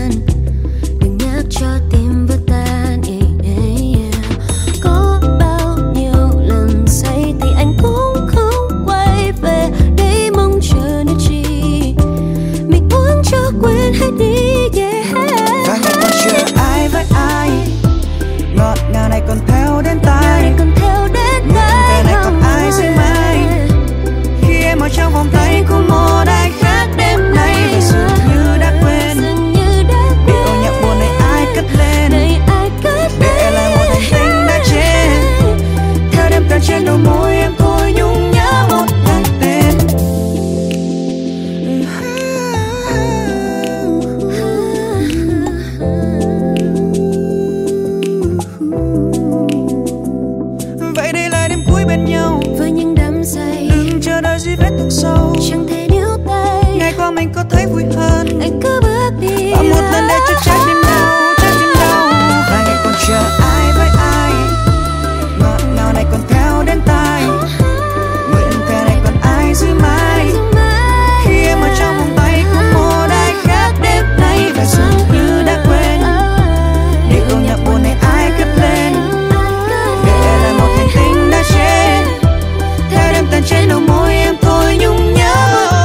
đi vết thương sâu, chẳng thể níu tay. ngày qua mình có thấy vui hơn, Anh cứ bước đi và một lần để cho trái tim đau, trái tim đau. Vài ngày còn chờ ai với ai, ngọt ngào này còn theo đến tai, nguyện thề này còn ai giữ mãi. Khi em ở trong vòng tay của một ai khác đêm nay, và dường như đã quên điệu nhạc buồn này ai cất lên, để lại một hành tinh đã chết theo đêm tan trên đầu môi em thôi nhung nhớ.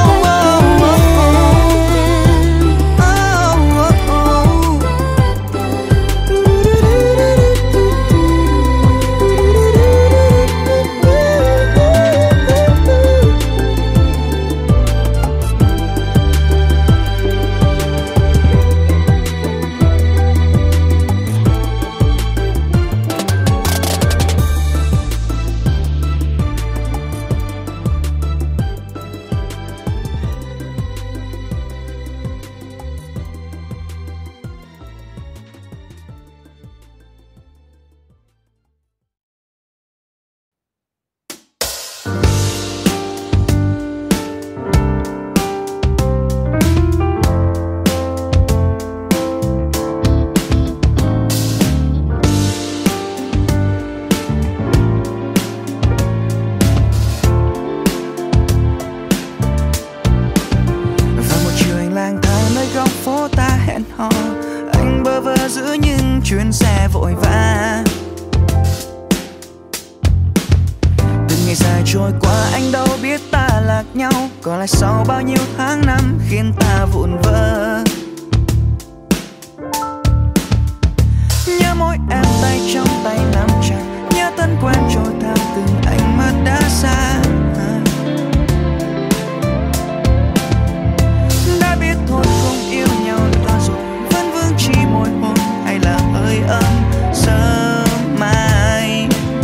Anh bơ vơ giữa những chuyến xe vội vã, từng ngày dài trôi qua anh đâu biết ta lạc nhau, còn lại sau bao nhiêu tháng năm khiến ta vụn vỡ. Nhớ mỗi em tay trong tay nắm chặt, nhớ thân quen trôi theo từng ánh mắt đã xa. Đã biết thôi không yêu nhau nữa rồi, vẫn vương chỉ môi hôn hay là hơi ấm sớm mai.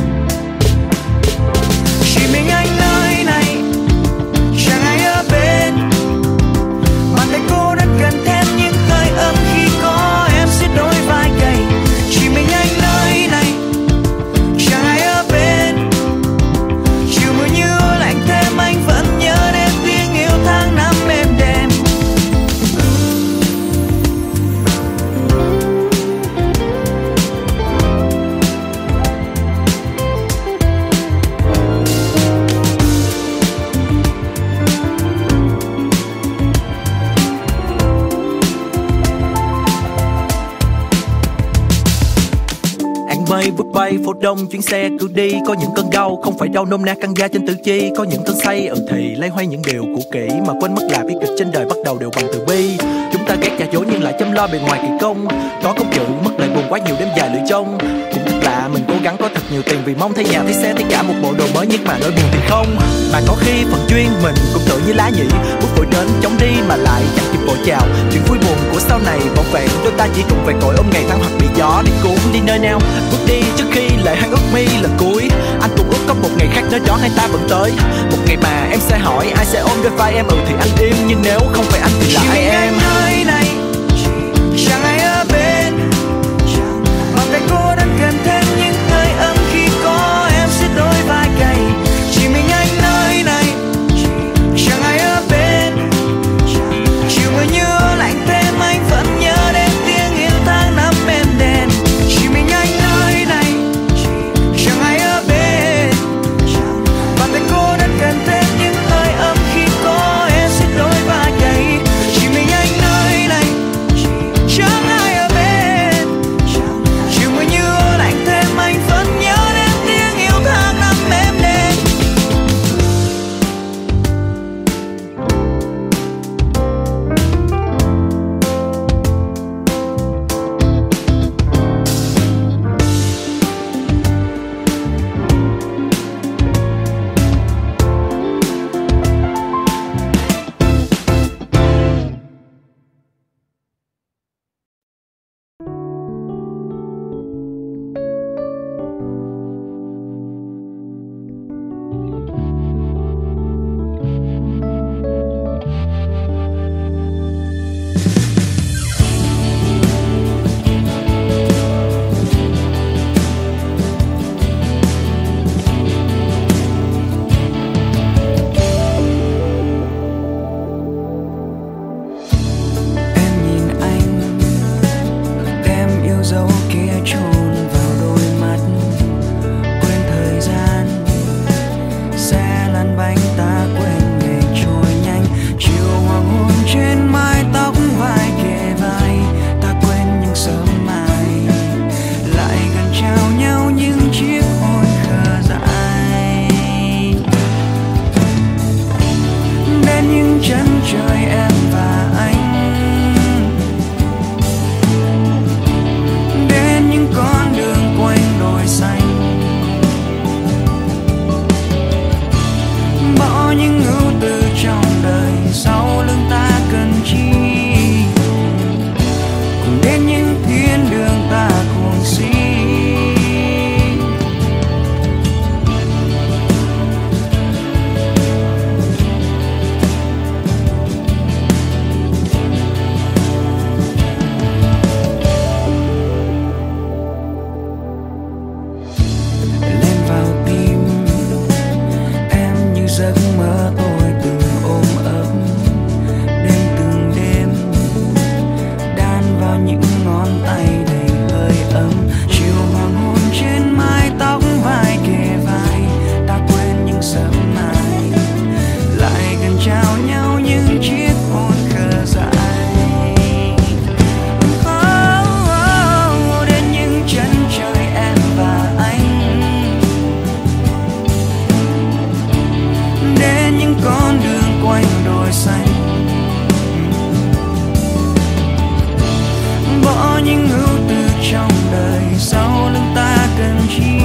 Chỉ mình anh nơi này, chẳng ai ở bên, bàn tay cô đơn cần thêm những hơi ấm khi có em xiết đôi vai gầy. Chỉ mình anh nơi này, chẳng ai ở bên, chiều mưa như lạnh thêm anh vẫn nhớ đến tiếng yêu tháng năm êm đềm. Mây vút bay phố đông chuyến xe cứ đi, có những cơn đau không phải đau nôm nát căng da trên tứ chi, có những cơn say ừ thì lấy hoay những điều cũ kỹ, mà quên mất là bi kịch trên đời bắt đầu đều bằng từ bi. Chúng ta ghét giả dối nhưng lại chăm lo bề ngoài kỳ công, có công chữ mất lại buồn quá nhiều đêm dài lưỡi trông. Cũng thật lạ mình cố gắng có thật nhiều tiền vì mong thấy nhà thấy xe thấy cả một bộ đồ mới, nhưng mà nỗi buồn thì không. Mà có khi phần duyên mình cũng tự như lá nhị, bước vội đến chống đi mà lại chẳng kịp vội chào. Chuyện vui buồn của sau này bảo vệ đôi ta chỉ cùng về cội ôm ngày tháng hoặc bị gió đi cuốn đi nơi nào. Bước đi trước khi lời hắn ước mi lần cuối, anh cũng ước có một ngày khác nơi đó hai ta vẫn tới. Một ngày mà em sẽ hỏi ai sẽ ôm đôi vai em, ừ thì anh im, nhưng nếu không phải anh thì là ai em. Nơi này chẳng ai ở bên, bàn tay cô đơn cần thêm những hơi ấm khi có em xiết đôi vai gầy. Chỉ mình anh nơi này, chẳng ai ở bên, chiều mưa như lạnh thêm anh vẫn nhớ đến tiếng yêu tháng năm êm đềm. Chỉ mình anh nơi này, chẳng ai ở bên, bàn tay cô đơn cần thêm những hơi ấm khi có em xiết đôi vai gầy. Chỉ mình anh nơi trong đời, sau lưng ta cần chi, cùng đến những thiên đường ta cuồng si. Giấc mơ tôi từng ôm ấp đêm từng đêm, đan vào những ngón tay đầy hơi ấm. Chiều hoàng hôn trên mái tóc vai kề vai, ta quên những sớm mai, lại gần trao nhau những chiếc hôn khờ dại. Oh, oh, đến những chân trời em và anh, đến những con đường quanh đồi xanh, bỏ những ưu tư trong đời, sau lưng ta cần chi,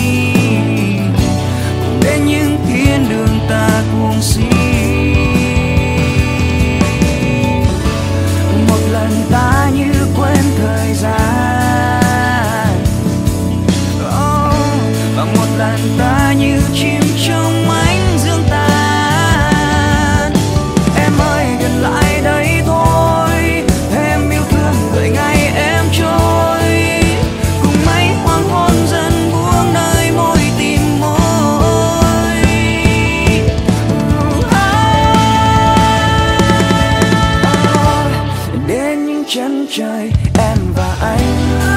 cùng đến những thiên đường ta cuồng si. Một lần ta như quên thời gian, oh, và một lần ta như chim trong ánh dương tan. Em ơi gần lại đây thôi, em yêu thương gửi ngày em trôi, cùng mấy hoàng hôn dần buông nơi môi tìm môi. Oh, đến những chân trời em và anh,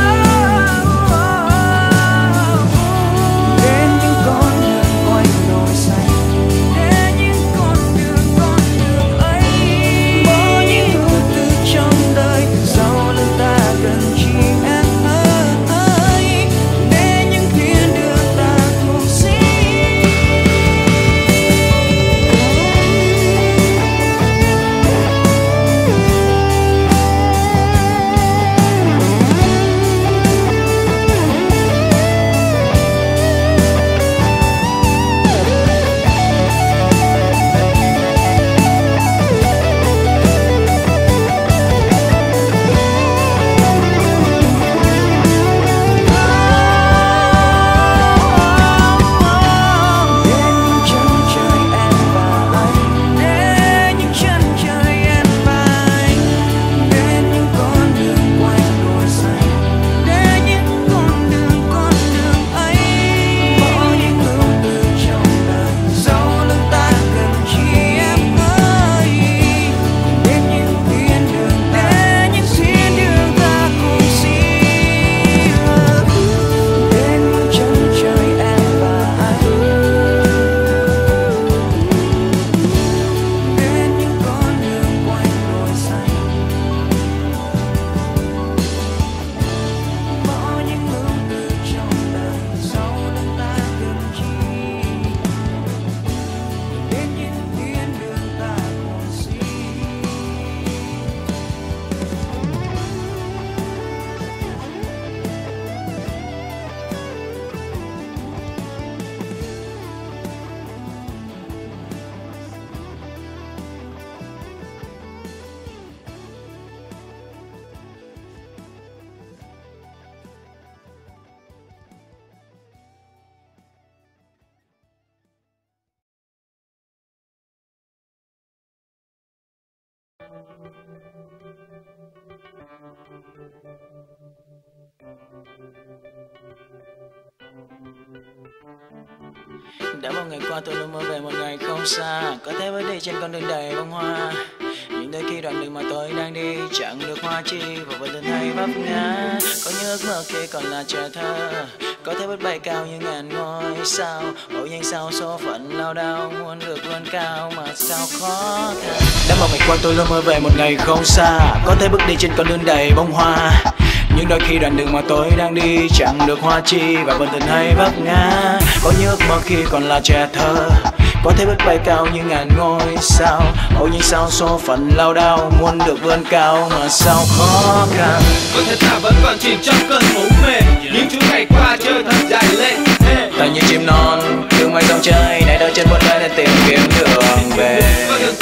Đã bao ngày qua tôi luôn mơ về một ngày không xa, có thể bước đi trên con đường đầy bông hoa. Nhưng đôi khi đoạn đường mà tôi đang đi chẳng được hoa chi và vẫn từng hay vấp ngã. Có những ước mơ khi còn là trẻ thơ, có thể bước bay cao như ngàn ngôi sao. Ôi nhưng sao số phận lao đao muốn được vươn cao mà sao khó khăn. Đã bao ngày qua tôi luôn mơ về một ngày không xa, có thể bước đi trên con đường đầy bông hoa. Nhưng đôi khi đoạn đường mà tôi đang đi chẳng được hoa chi và vẫn từng hay vấp ngã. Có những ước mơ khi còn là trẻ thơ, có thể bước bay cao như ngàn ngôi sao. Ôi nhưng sao số phận lao đao muốn được vươn cao mà sao khó khăn. Có thể ta vẫn còn chìm trong cơn ngủ mê, những chuỗi ngày qua chơi thật dài lên. Ta như chim non, đường mây dòng chơi, này đôi chân buồn nơi để tìm kiếm đường về. Con đường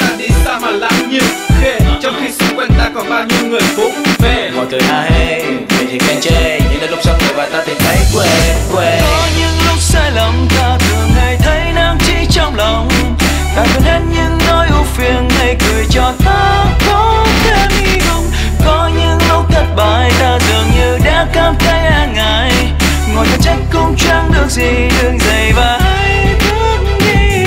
người cũng về. Mọi người ha hê vậy thì khen chê, nhưng đến lúc xong rồi và ta tìm thấy quê quê. Có những lúc sai lầm ta thường hay thấy nắng chỉ trong lòng, ta quên hết những nỗi ưu phiền hay cười cho ta có thêm hy vọng. Có những lúc thất bại ta dường như đã cảm thấy e ngại, ngồi thật trách cũng chẳng được gì, đừng dậy và hãy bước đi.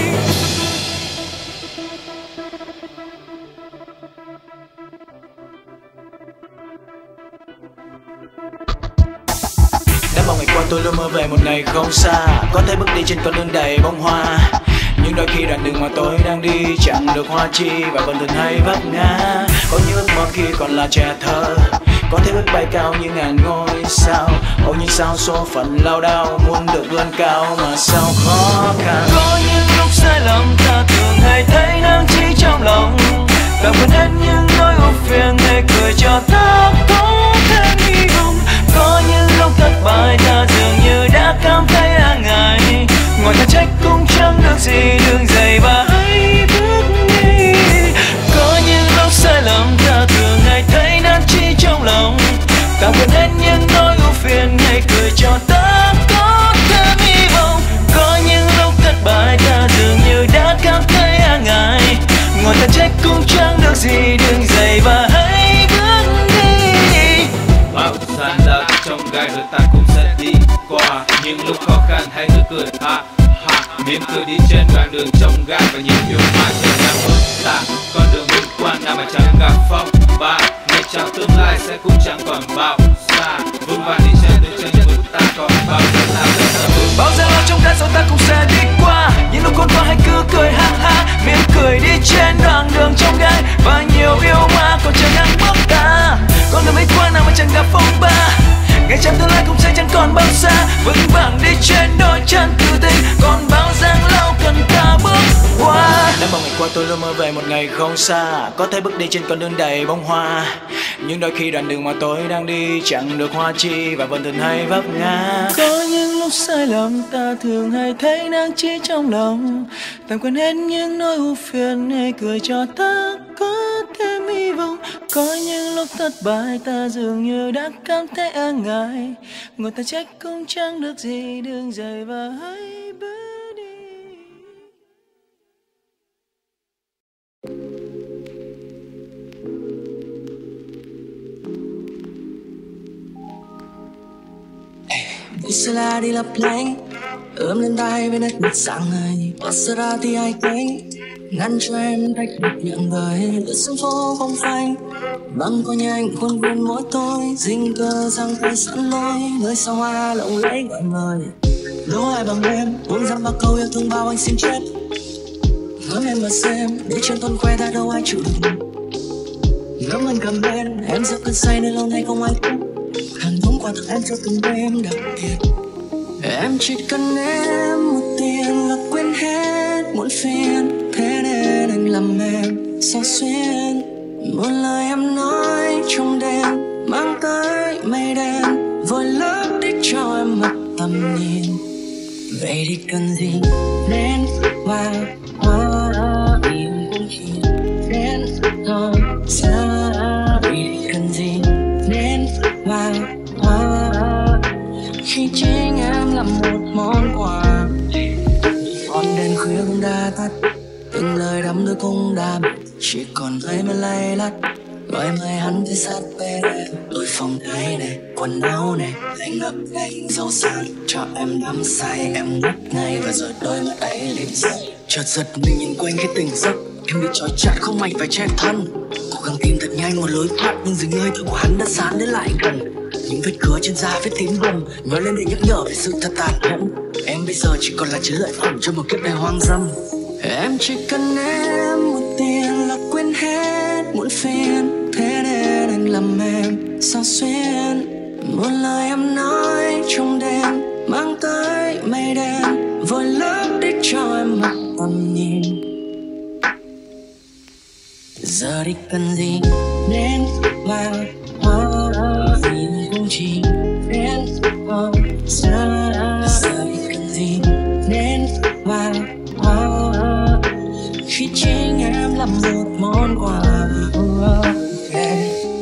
Đã bao ngày qua tôi luôn mơ về một ngày không xa, có thể bước đi trên con đường đầy bông hoa. Nhưng đôi khi đoạn đường mà tôi đang đi chẳng được hoa chi và vẫn thường hay vấp ngã. Có những ước mơ khi còn là trẻ thơ, có thể bước bay cao như ngàn ngôi sao. Ôi nhưng sao số phận lao đao, muốn được vươn cao mà sao khó khăn. Có những lúc sai lầm ta thường hay thấy nắng chỉ trong lòng, ta quên hết những nỗi ưu phiền hay cười cho ta có thêm hy vọng. Có những lúc thất bại ta dường như đã cảm thấy e ngại, ngồi than trách cũng chẳng được gì, đừng dậy và hãy bước đi. Có những lúc sai lầm ta thường hay thấy nản chí trong lòng, ta quên hết những nỗi ưu phiền hay cười cho ta có thêm hy vọng. Có những lúc thất bại ta dường như đã cảm thấy e ngại, ngồi than trách cũng chẳng được gì, đừng dậy và hãy bước đi. Bao gian lao trong gai rồi ta cũng sẽ đi qua, những lúc khó khăn hãy cứ cười ha ha, mỉm cười đi trên đoạn đường trong gai và nhìn yêu hoa trên nắng bước ta. Con đường vinh quang nào mà chẳng gặp phong ba, ngày chào tương lai sẽ cũng chẳng còn bao xa, vững vàng đi trên đường chân bước ta còn bao giờ ta rất là vững. Bao gian lao trong gai rồi ta cũng sẽ đi qua, những lúc khốn khó hãy cứ cười ha ha, mỉm cười đi trên đoạn đường trong gai và nhiều yêu hoa còn chờ nắng bước ta. Con đường vinh quang nào mà chẳng gặp phong ba, ngày chào tương lai cũng sẽ chẳng còn bao xa, vững vàng đi trên đôi chân tự tin, còn bao giang lao cần ta bước qua. Đã bao ngày qua tôi luôn mơ về một ngày không xa, có thể bước đi trên con đường đầy bông hoa. Nhưng đôi khi đoạn đường mà tôi đang đi chẳng được hoa chi và vẫn thường hay vấp ngã. Có những lúc sai lầm ta thường hay thấy nắng chỉ trong lòng, tạm quên hết những nỗi ưu phiền hay cười cho ta có thêm hy vọng. Có những lúc thất bại ta dường như đã cảm thấy e ngại, ngồi ta trách cũng chẳng được gì, đừng dậy và hãy bước đi. Isla đi lấp lánh ướm lên tay với nét mặt sáng ngời, Maserati ai quấy ngăn cho em tách được miệng đời. Lướt xuống phố không phanh băng qua nhanh khuôn viên mỗi tôi, dinh cơ sang tay sẵn lối, nơi sao hoa lộng lẫy gọi người. Đố ai bằng em buông dăm ba câu yêu thương bao anh xin chết, ngắm em mà xem để chân tôn khoe ta đâu ai chịu được. Ngắm anh cầm bên em giữa cơn say nơi lâu nay không ai biết, hàng đống quà tặng em cho từng đêm đặc biệt. Em chỉ cần em một tiền là quên hết muộn phiền, thế nên anh làm em sao xuyên. Một lời em nói trong đêm mang tới mây đen, vội lấp đi cho em mất tầm nhìn. Vậy thì cần gì nên hoa hoa yêu cũng chỉ nên thôi xa. Vậy thì cần gì nên hoa hoa khi chính em là một món quà. Còn đèn khuya cũng đã tắt, từng lời đắm đuối cũng đã bật, chỉ còn thấy mà lay lắt. Gọi mời hắn tới sát bên em, đôi phòng thấy này, quần áo này, anh ngập ngành dầu sáng cho em đắm say. Em ngất ngay và rồi đôi mắt ấy liền dậy, chợt giật mình nhìn quanh cái tỉnh giấc. Em bị trói chặt không mảnh phải che thân, cố gắng tìm thật nhanh một lối thoát, nhưng dường hơi thở của hắn đã dán đến lại gần. Những vết cứa trên da vết tím bầm nói lên để nhắc nhở về sự thật tàn nhẫn. Em bây giờ chỉ còn là chiến lợi phẩm cho một kiếp đời hoang dâm. Em chỉ cần em một tiền là quên hết muộn phiền, thế nên anh làm em sao xuyên. Một lời em nói trong đêm mang tới mây đen, vội lấp đi cho em mất tầm nhìn. Giờ đi cần gì nên mang hoa vì không chỉ nên không xa. Giờ đi cần gì nên mang hoa khi chính em là một món quà. Okay.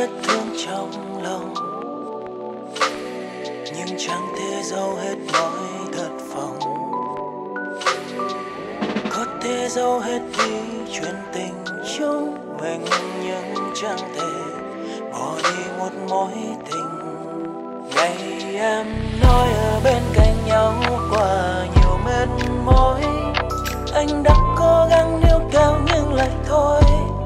vết thương trong lòng, nhưng chẳng thể giấu hết mọi thất vọng. Có thể giấu hết đi chuyện tình chúng mình, nhưng chẳng thể bỏ đi một mối tình. Ngày em nói ở bên cạnh nhau qua nhiều mệt mỏi, anh đã cố gắng níu kéo nhưng lại thôi.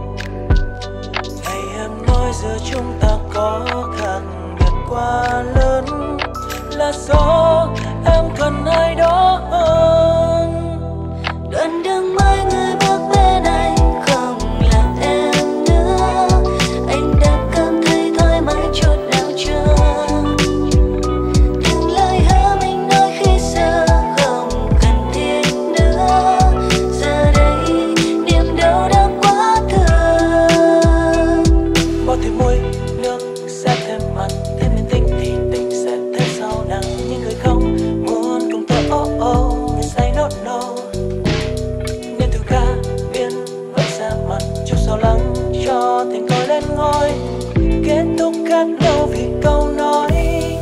Ngày em nói giữa chúng ta có khác biệt quá lớn, là do em cần ai đó hơn. Đoạn đường mai người bước bên anh không là em nữa, anh đã cảm thấy thoải mái chút nào chưa? Những lời hứa mình nói khi xưa không cần thiết nữa, giờ đây niềm đau đã quá thương. Bao thêm môi nước sẽ thêm mặn, thêm nhân tình thì tình sẽ thêm sâu nặng. Những người không muốn cùng tôi oh oh, người say no no, nên thử ca biến vẫn xa mặt chút sao lắng cho tình tôi lên ngôi. Kết thúc khác nhau vì câu nói.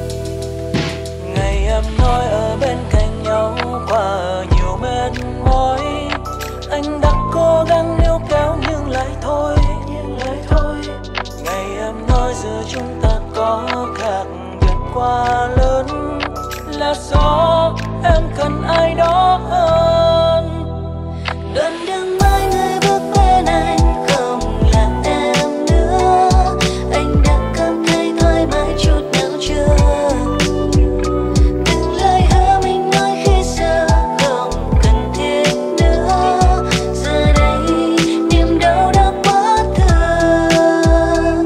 Ngày em nói ở bên cạnh nhau qua nhiều mệt mỏi, anh đã cố gắng níu kéo nhưng lại thôi, nhưng lại thôi. Ngày em nói giữa chúng ta có khác biệt quá lớn, là do em cần ai đó hơn. Đoạn đường mai người bước bên anh không là em nữa, anh đã cảm thấy thoải mái chút nào chưa? Từng lời hứa mình nói khi xưa không cần thiết nữa, giờ đây niềm đau đã quá thương.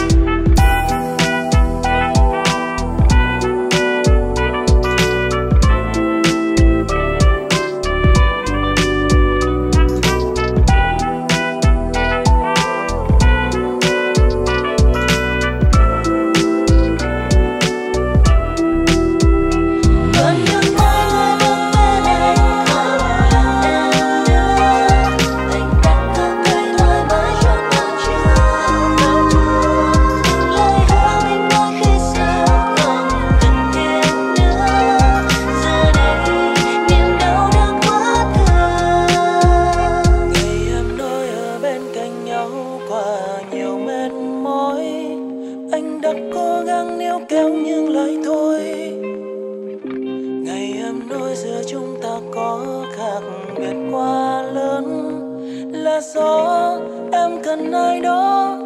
Đoạn đường mai người bước bên anh không là em nữa, anh đã cảm thấy thoải mái chút nào chưa? Từng lời hứa mình nói khi xưa không cần thiết nữa, giờ đây niềm đau đã quá thương. Ngày em nói ở bên cạnh nhau qua nhiều mệt mỏi, anh đã cố gắng níu kéo nhưng lại thôi. Ngày em nói giữa chúng ta có khác biệt quá lớn, là do em cần ai đó